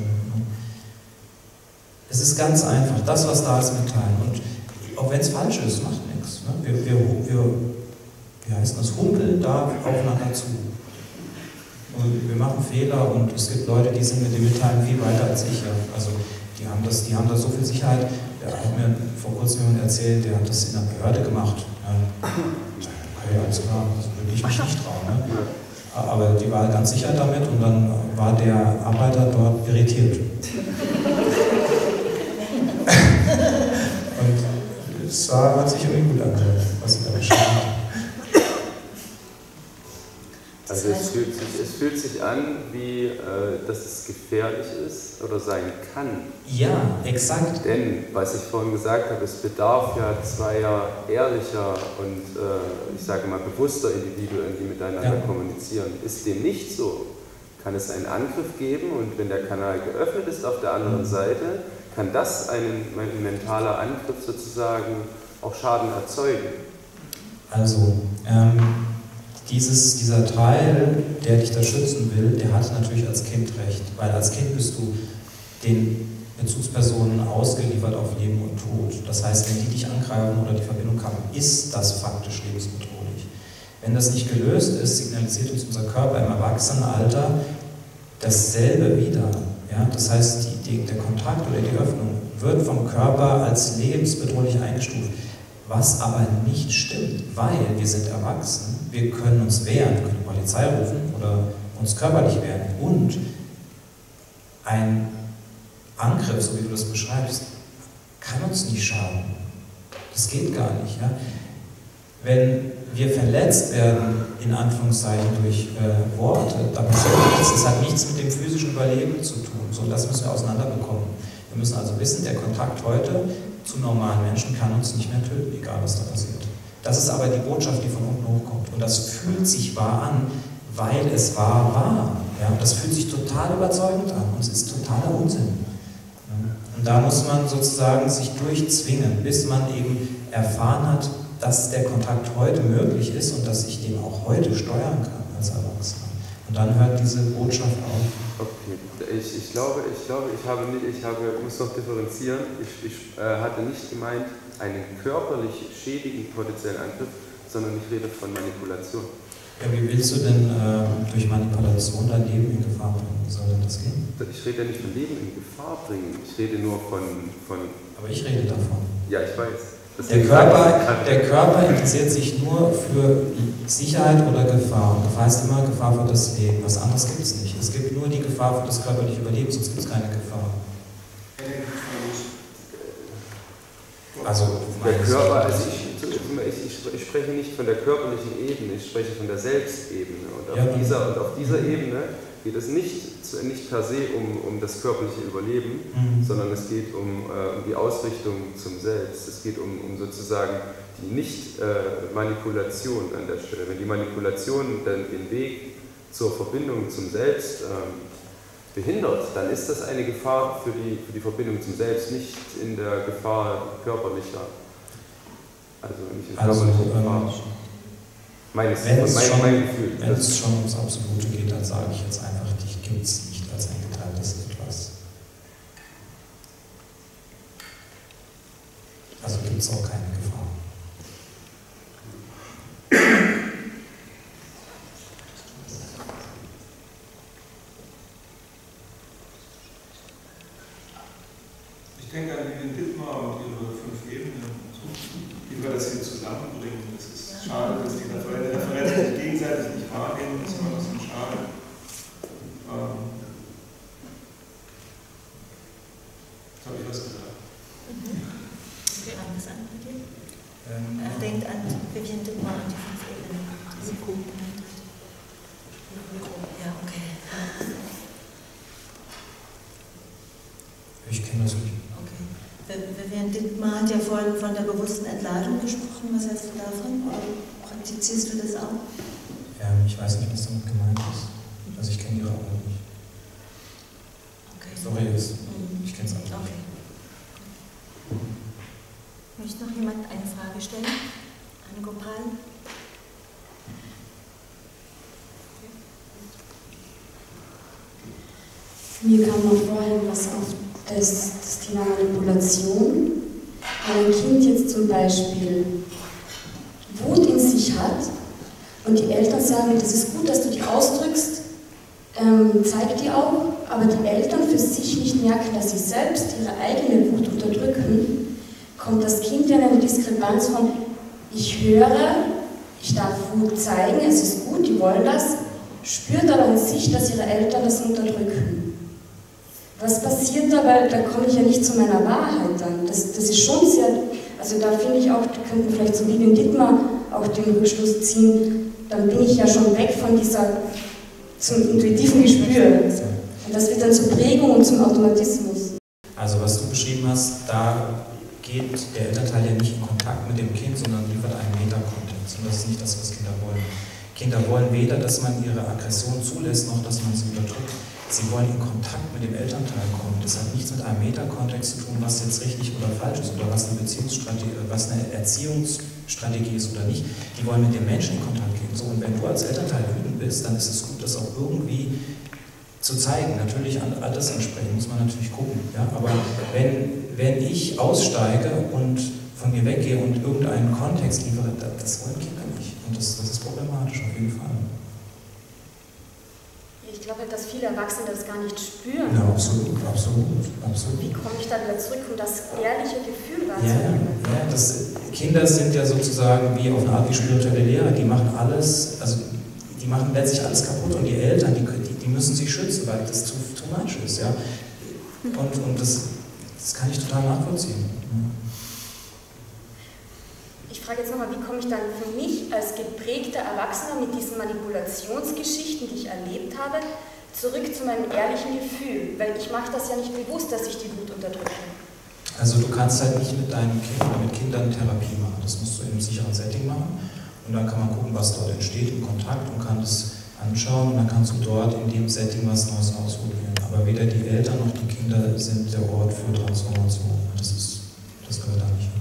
Es ist ganz einfach. Das, was da ist, mitteilen. Und auch wenn es falsch ist, macht nichts. Wie heißt das? Humpeln da aufeinander zu. Und wir machen Fehler und es gibt Leute, die sind mit dem Mitteilen viel weiter als ich. Ja. Also die haben da so viel Sicherheit. Der hat mir vor kurzem jemand erzählt, der hat das in der Behörde gemacht. Ja. Okay, alles klar, das würde ich mich nicht trauen. Ne? Aber die war ganz sicher damit und dann war der Arbeiter dort irritiert. Und es hat sich irgendwie gut angehört, was sie da geschrieben hat. Also es fühlt sich an, wie dass es gefährlich ist oder sein kann. Ja, exakt. Denn, was ich vorhin gesagt habe, es bedarf ja zweier ehrlicher und ich sage mal bewusster Individuen, die miteinander kommunizieren. Ist dem nicht so, kann es einen Angriff geben und wenn der Kanal geöffnet ist auf der anderen Seite, kann das ein mentaler Angriff sozusagen auch Schaden erzeugen. Also, dieser Teil, der dich da schützen will, der hat natürlich als Kind recht, weil als Kind bist du den Bezugspersonen ausgeliefert auf Leben und Tod. Das heißt, wenn die dich angreifen oder die Verbindung haben, ist das faktisch lebensbedrohlich. Wenn das nicht gelöst ist, signalisiert uns unser Körper im Erwachsenenalter dasselbe wieder. Ja? Das heißt, der Kontakt oder die Öffnung wird vom Körper als lebensbedrohlich eingestuft. Was aber nicht stimmt, weil wir sind erwachsen, wir können uns wehren, wir können die Polizei rufen oder uns körperlich wehren und ein Angriff, so wie du das beschreibst, kann uns nicht schaden. Das geht gar nicht. Ja? Wenn wir verletzt werden, in Anführungszeichen durch Worte, dann passiert nichts. Das hat nichts mit dem physischen Überleben zu tun. So, das müssen wir auseinanderbekommen. Wir müssen also wissen, der Kontakt heute zu normalen Menschen kann uns nicht mehr töten, egal was da passiert. Das ist aber die Botschaft, die von unten hochkommt. Und das fühlt sich wahr an, weil es wahr war. Ja? Das fühlt sich total überzeugend an und es ist totaler Unsinn. Und da muss man sozusagen sich durchzwingen, bis man eben erfahren hat, dass der Kontakt heute möglich ist und dass ich den auch heute steuern kann als Erwachsener. Und dann hört diese Botschaft auf. Okay, ich muss noch differenzieren. Ich hatte nicht gemeint, einen körperlich schädigenden potenziellen Angriff, sondern ich rede von Manipulation. Ja, wie willst du denn durch Manipulation dein Leben in Gefahr bringen? Wie soll denn das gehen? Ich rede ja nicht von Leben in Gefahr bringen, ich rede nur von... Aber ich rede davon. Ja, ich weiß. Der Körper interessiert sich nur für Sicherheit oder Gefahr. Und Gefahr ist immer Gefahr für das Leben. Was anderes gibt es nicht. Es gibt nur die Gefahr für das körperliche Überleben, sonst gibt es keine Gefahr. Also der Körper, ich spreche nicht von der körperlichen Ebene, ich spreche von der Selbstebene. Und auf dieser Ebene geht es nicht per se um das körperliche Überleben, sondern es geht um die Ausrichtung zum Selbst. Es geht um sozusagen die Nicht-Manipulation an der Stelle. Wenn die Manipulation dann den Weg zur Verbindung zum Selbst behindert, dann ist das eine Gefahr für die Verbindung zum Selbst, nicht in der Gefahr körperlicher. Also nicht in körperlicher Gefahr. Mein Gefühl. Wenn es schon ums Absolute geht, dann sage ich jetzt einfach, dich gibt es nicht als ein geteiltes Etwas. Also gibt es auch keine Gefahr. Ich denke an Vivian Dittmar und ihre 5 rüberbringen. Es ist schade, dass die Referenten sich gegenseitig nicht wahrnehmen, das war ein bisschen schade. Jetzt habe ich was gesagt. Okay, alles andere geht. Denkt an Vivian Dittmar und die 5 Ebenen, die sie gut genannt hat. Ja, okay. Ich kenne das nicht. Okay. Vivian Dittmar hat ja vorhin von der bewussten Entladung gesprochen. Was hältst du davon? Oder praktizierst du das auch? Ich weiß nicht, was damit gemeint ist. Also ich kenne ihre Arbeit nicht. Okay. Sorry, ich kenne es auch nicht. Okay. Möchte noch jemand eine Frage stellen? An Gopal? Mir kam noch vorhin was auf das Thema Manipulation. Wenn ein Kind jetzt zum Beispiel Wut in sich hat und die Eltern sagen, das ist gut, dass du die ausdrückst, zeig die auch, aber die Eltern für sich nicht merken, dass sie selbst ihre eigene Wut unterdrücken, kommt das Kind in eine Diskrepanz von, ich höre, ich darf Wut zeigen, es ist gut, die wollen das, spürt aber in sich, dass ihre Eltern das unterdrücken. Was passiert da, weil da komme ich ja nicht zu meiner Wahrheit dann. Das ist schon sehr, also da finde ich auch, da könnten vielleicht so Vivian Dittmar auch den Rückschluss ziehen, dann bin ich ja schon weg von dieser, zum intuitiven Gespür. Und das wird dann zur Prägung und zum Automatismus. Also was du beschrieben hast, da geht der Elternteil ja nicht in Kontakt mit dem Kind, sondern liefert einen Metakontext. Und das ist nicht das, was Kinder wollen. Kinder wollen weder, dass man ihre Aggression zulässt, noch dass man sie unterdrückt. Sie wollen in Kontakt mit dem Elternteil kommen. Das hat nichts mit einem Metakontext zu tun, was jetzt richtig oder falsch ist oder was eine Beziehungsstrategie, was eine Erziehungsstrategie ist oder nicht. Die wollen mit dem Menschen in Kontakt gehen. So, und wenn du als Elternteil wütend bist, dann ist es gut, das auch irgendwie zu zeigen. Natürlich alles entsprechend, muss man natürlich gucken. Ja? Aber wenn ich aussteige und von mir weggehe und irgendeinen Kontext liefere, das wollen Kinder nicht. Und das ist problematisch auf jeden Fall. Ich glaube, dass viele Erwachsene das gar nicht spüren. Ja, absolut. Wie komme ich da wieder zurück, um das ehrliche Gefühl wahrzunehmen? Ja, Kinder sind ja sozusagen wie auf eine Art wie spirituelle Lehrer, die machen alles, also die machen letztlich alles kaputt und die Eltern, die müssen sich schützen, weil das too much ist. Ja? Und das kann ich total nachvollziehen. Ich frage jetzt nochmal, wie komme ich dann für mich als geprägter Erwachsener mit diesen Manipulationsgeschichten, die ich erlebt habe, zurück zu meinem ehrlichen Gefühl? Weil ich mache das ja nicht bewusst, dass ich die Wut unterdrücke. Also du kannst halt nicht mit deinem Kind oder mit Kindern Therapie machen. Das musst du in einem sicheren Setting machen. Und dann kann man gucken, was dort entsteht im Kontakt und kann das anschauen. Und dann kannst du dort in dem Setting was Neues ausprobieren. Aber weder die Eltern noch die Kinder sind der Ort für Transformation. Das gehört da nicht hin.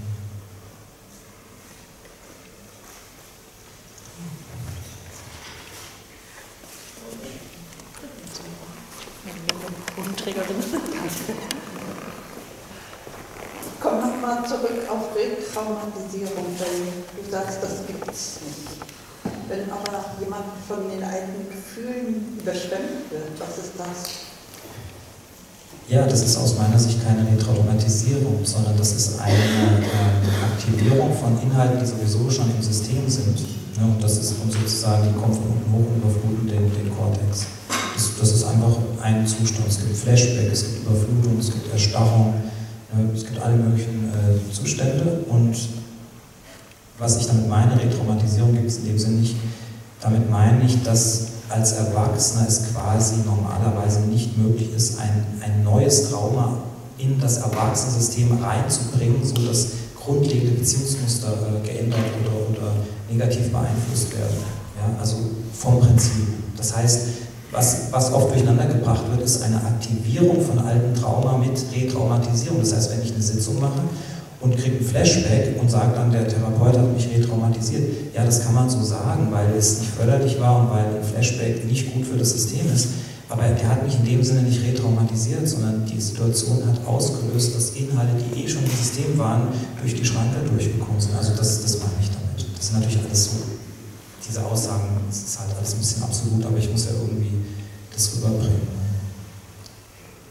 Ich komme nochmal zurück auf Retraumatisierung, weil du sagst, das gibt es nicht. Wenn aber jemand von den alten Gefühlen überschwemmt wird, was ist das? Ja, das ist aus meiner Sicht keine Retraumatisierung, sondern das ist eine Aktivierung von Inhalten, die sowieso schon im System sind. Ja, und das ist sozusagen, die kommen von unten hoch und überfluten den Kortex. Das ist einfach ein Zustand. Es gibt Flashback, es gibt Überflutung, es gibt Erstarrung, es gibt alle möglichen Zustände. Und was ich damit meine, Retraumatisierung gibt es in dem Sinne nicht. Damit meine ich, dass als Erwachsener es quasi normalerweise nicht möglich ist, ein neues Trauma in das Erwachsenensystem reinzubringen, sodass grundlegende Beziehungsmuster geändert oder negativ beeinflusst werden. Ja, also vom Prinzip. Das heißt, was oft durcheinander gebracht wird, ist eine Aktivierung von alten Trauma mit Retraumatisierung. Das heißt, wenn ich eine Sitzung mache und kriege ein Flashback und sage dann, der Therapeut hat mich retraumatisiert, ja, das kann man so sagen, weil es nicht förderlich war und weil ein Flashback nicht gut für das System ist. Aber der hat mich in dem Sinne nicht retraumatisiert, sondern die Situation hat ausgelöst, dass Inhalte, die schon im System waren, durch die Schranke durchgekommen sind. Also das meine ich damit. Das sind natürlich alles so, diese Aussagen, das ist halt alles ein bisschen absolut, aber ich muss ja irgendwie das rüberbringen.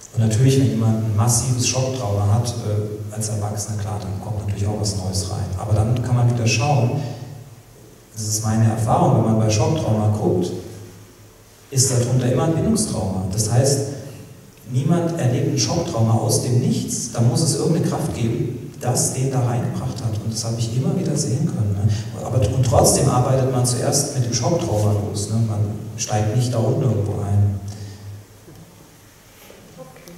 Und natürlich, wenn jemand ein massives Schocktrauma hat, als Erwachsener, klar, dann kommt natürlich auch was Neues rein. Aber dann kann man wieder schauen, das ist meine Erfahrung, wenn man bei Schocktrauma guckt, ist darunter immer ein Bindungstrauma. Das heißt, niemand erlebt ein Schocktrauma aus dem Nichts. Da muss es irgendeine Kraft geben, das den da reingebracht hat. Und das habe ich immer wieder sehen können. Ne? Und trotzdem arbeitet man zuerst mit dem Schocktrauma los. Ne? Man steigt nicht da unten irgendwo ein. Okay.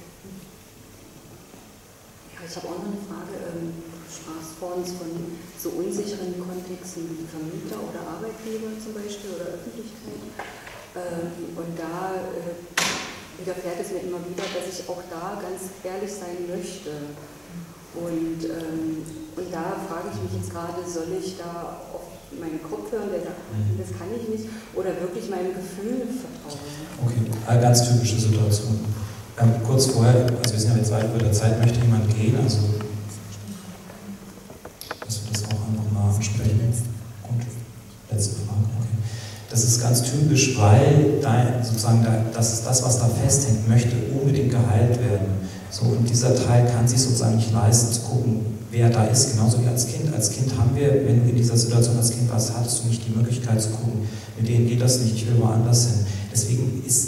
Ja, ich habe auch noch eine Frage. Du sprachst vorhin von so unsicheren Kontexten wie Vermieter oder Arbeitgeber zum Beispiel oder Öffentlichkeit. Und da widerfährt es mir immer wieder, dass ich auch da ganz ehrlich sein möchte. Und da frage ich mich jetzt gerade, soll ich da auf meinen Kopf hören, der sagt, das kann ich nicht, oder wirklich meinem Gefühl vertrauen? Okay, eine ganz typische Situation. Kurz vorher, also wir sind ja jetzt weit über der Zeit, möchte jemand gehen, also dass wir das auch einfach mal ansprechen. Gut, letzte Frage, okay. Das ist ganz typisch, weil das ist das, was da festhängt, möchte unbedingt geheilt werden. So, und dieser Teil kann sich sozusagen nicht leisten, zu gucken, wer da ist, genauso wie als Kind. Als Kind haben wir, wenn du in dieser Situation als Kind warst, hattest du nicht die Möglichkeit zu gucken, mit denen geht das nicht, ich will woanders hin. Deswegen ist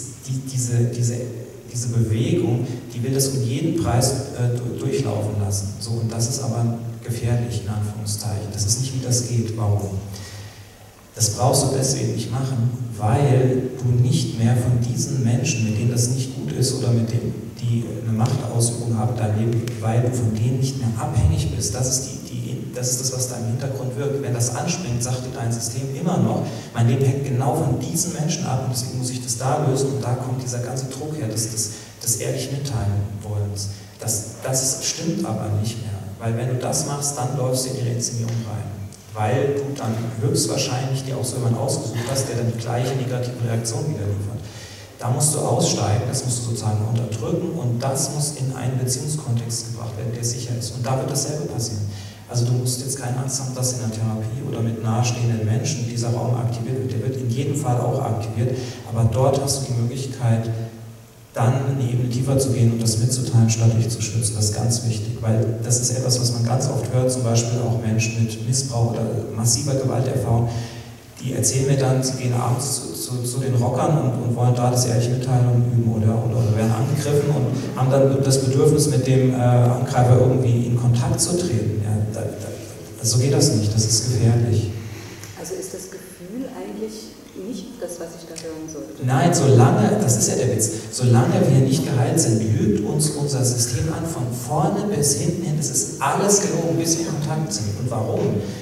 diese Bewegung, die will das um jeden Preis durchlaufen lassen. So, und das ist aber gefährlich, in Anführungszeichen. Das ist nicht, wie das geht. Warum? Das brauchst du deswegen nicht machen, weil du nicht mehr von diesen Menschen, mit denen das nicht gut ist oder mit denen, die eine Machtausübung haben in deinem Leben, weil du von denen nicht mehr abhängig bist. Das ist das, was da im Hintergrund wirkt. Wenn das anspringt, sagt dir dein System immer noch, mein Leben hängt genau von diesen Menschen ab und deswegen muss ich das da lösen und da kommt dieser ganze Druck her, des ehrlich mitteilen wollens. Das stimmt aber nicht mehr, weil wenn du das machst, dann läufst du in ihre Inszenierung rein. Weil du dann höchstwahrscheinlich dir auch so jemanden ausgesucht hast, der dann die gleiche negative Reaktion wieder liefert. Da musst du aussteigen, das musst du sozusagen unterdrücken und das muss in einen Beziehungskontext gebracht werden, der sicher ist. Und da wird dasselbe passieren. Also du musst jetzt keine Angst haben, dass in der Therapie oder mit nahestehenden Menschen dieser Raum aktiviert wird. Der wird in jedem Fall auch aktiviert, aber dort hast du die Möglichkeit, dann eine Ebene tiefer zu gehen und das mitzuteilen, statt dich zu schützen. Das ist ganz wichtig, weil das ist etwas, was man ganz oft hört, zum Beispiel auch Menschen mit Missbrauch oder massiver Gewalterfahrung, die erzählen mir dann, sie gehen abends zu den Rockern und wollen da das ehrliche Mitteilung üben oder werden angegriffen und haben dann das Bedürfnis, mit dem Angreifer irgendwie in Kontakt zu treten. Ja, so geht das nicht, das ist gefährlich. Also ist das Gefühl eigentlich nicht das, was ich da hören sollte? Nein, solange, das ist ja der Witz, solange wir nicht geheilt sind, lügt uns unser System an, von vorne bis hinten hin, es ist alles gelogen, bis wir in Kontakt sind. Und warum?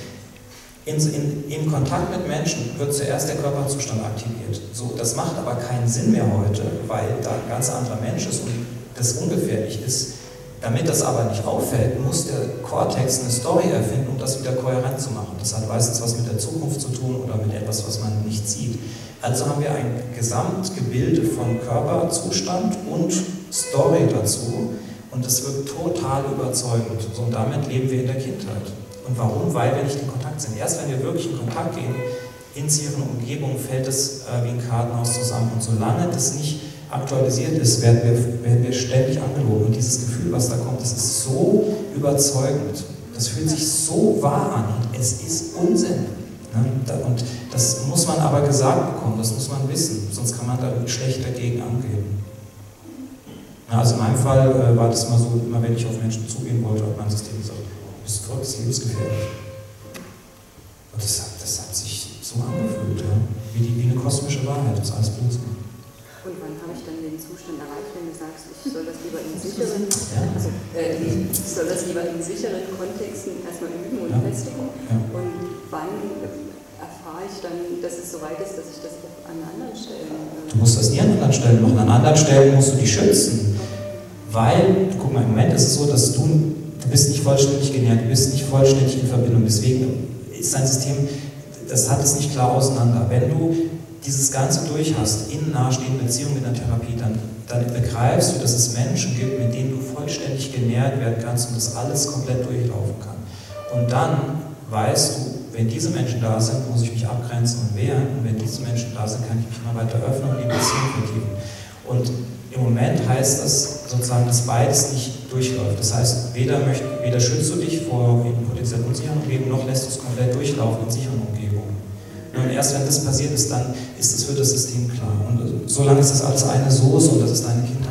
Im Kontakt mit Menschen wird zuerst der Körperzustand aktiviert. So, das macht aber keinen Sinn mehr heute, weil da ein ganz anderer Mensch ist und das ungefährlich ist. Damit das aber nicht auffällt, muss der Kortex eine Story erfinden, um das wieder kohärent zu machen. Das hat meistens was mit der Zukunft zu tun oder mit etwas, was man nicht sieht. Also haben wir ein Gesamtgebilde von Körperzustand und Story dazu und das wirkt total überzeugend. So, und damit leben wir in der Kindheit. Und warum? Weil wir nicht in Kontakt sind. Erst wenn wir wirklich in Kontakt gehen, in sicheren Umgebungen, fällt es wie ein Kartenhaus zusammen. Und solange das nicht aktualisiert ist, werden wir ständig angelogen. Und dieses Gefühl, was da kommt, das ist so überzeugend. Das fühlt sich so wahr an. Es ist Unsinn. Und das muss man aber gesagt bekommen, das muss man wissen. Sonst kann man da schlecht dagegen angehen. Also in meinem Fall war das immer so, immer wenn ich auf Menschen zugehen wollte, hat mein System gesagt, du bist verrückt, das ist lebensgefährlich. Und das hat sich so angefühlt, ja? wie eine kosmische Wahrheit, das ist alles Blödsinn. Und wann habe ich dann den Zustand erreicht, wenn du sagst, ich soll das lieber in sicheren, Kontexten erstmal üben und festigen? Ja. Und wann erfahre ich dann, dass es soweit ist, dass ich das auch an anderen Stellen... Du musst das nie an anderen Stellen machen. An anderen Stellen musst du dich schützen. Weil, guck mal, im Moment ist es so, dass du bist nicht vollständig genährt, du bist nicht vollständig in Verbindung. Deswegen ist dein System, das hat es nicht klar auseinander. Wenn du dieses Ganze durch hast, in nahestehenden Beziehungen in der Therapie, dann begreifst du, dass es Menschen gibt, mit denen du vollständig genährt werden kannst und das alles komplett durchlaufen kann. Und dann weißt du, wenn diese Menschen da sind, muss ich mich abgrenzen und wehren. Und wenn diese Menschen da sind, kann ich mich immer weiter öffnen und die Beziehung vertiefen. Und im Moment heißt das sozusagen, dass beides nicht durchläuft. Das heißt, weder schützt du dich vor potenziell unsicheren Umgebungen, noch lässt du es komplett durchlaufen in sicheren Umgebungen. Und erst wenn das passiert ist, dann ist es für das System klar. Und solange ist das alles eine Soße und das ist deine Kinder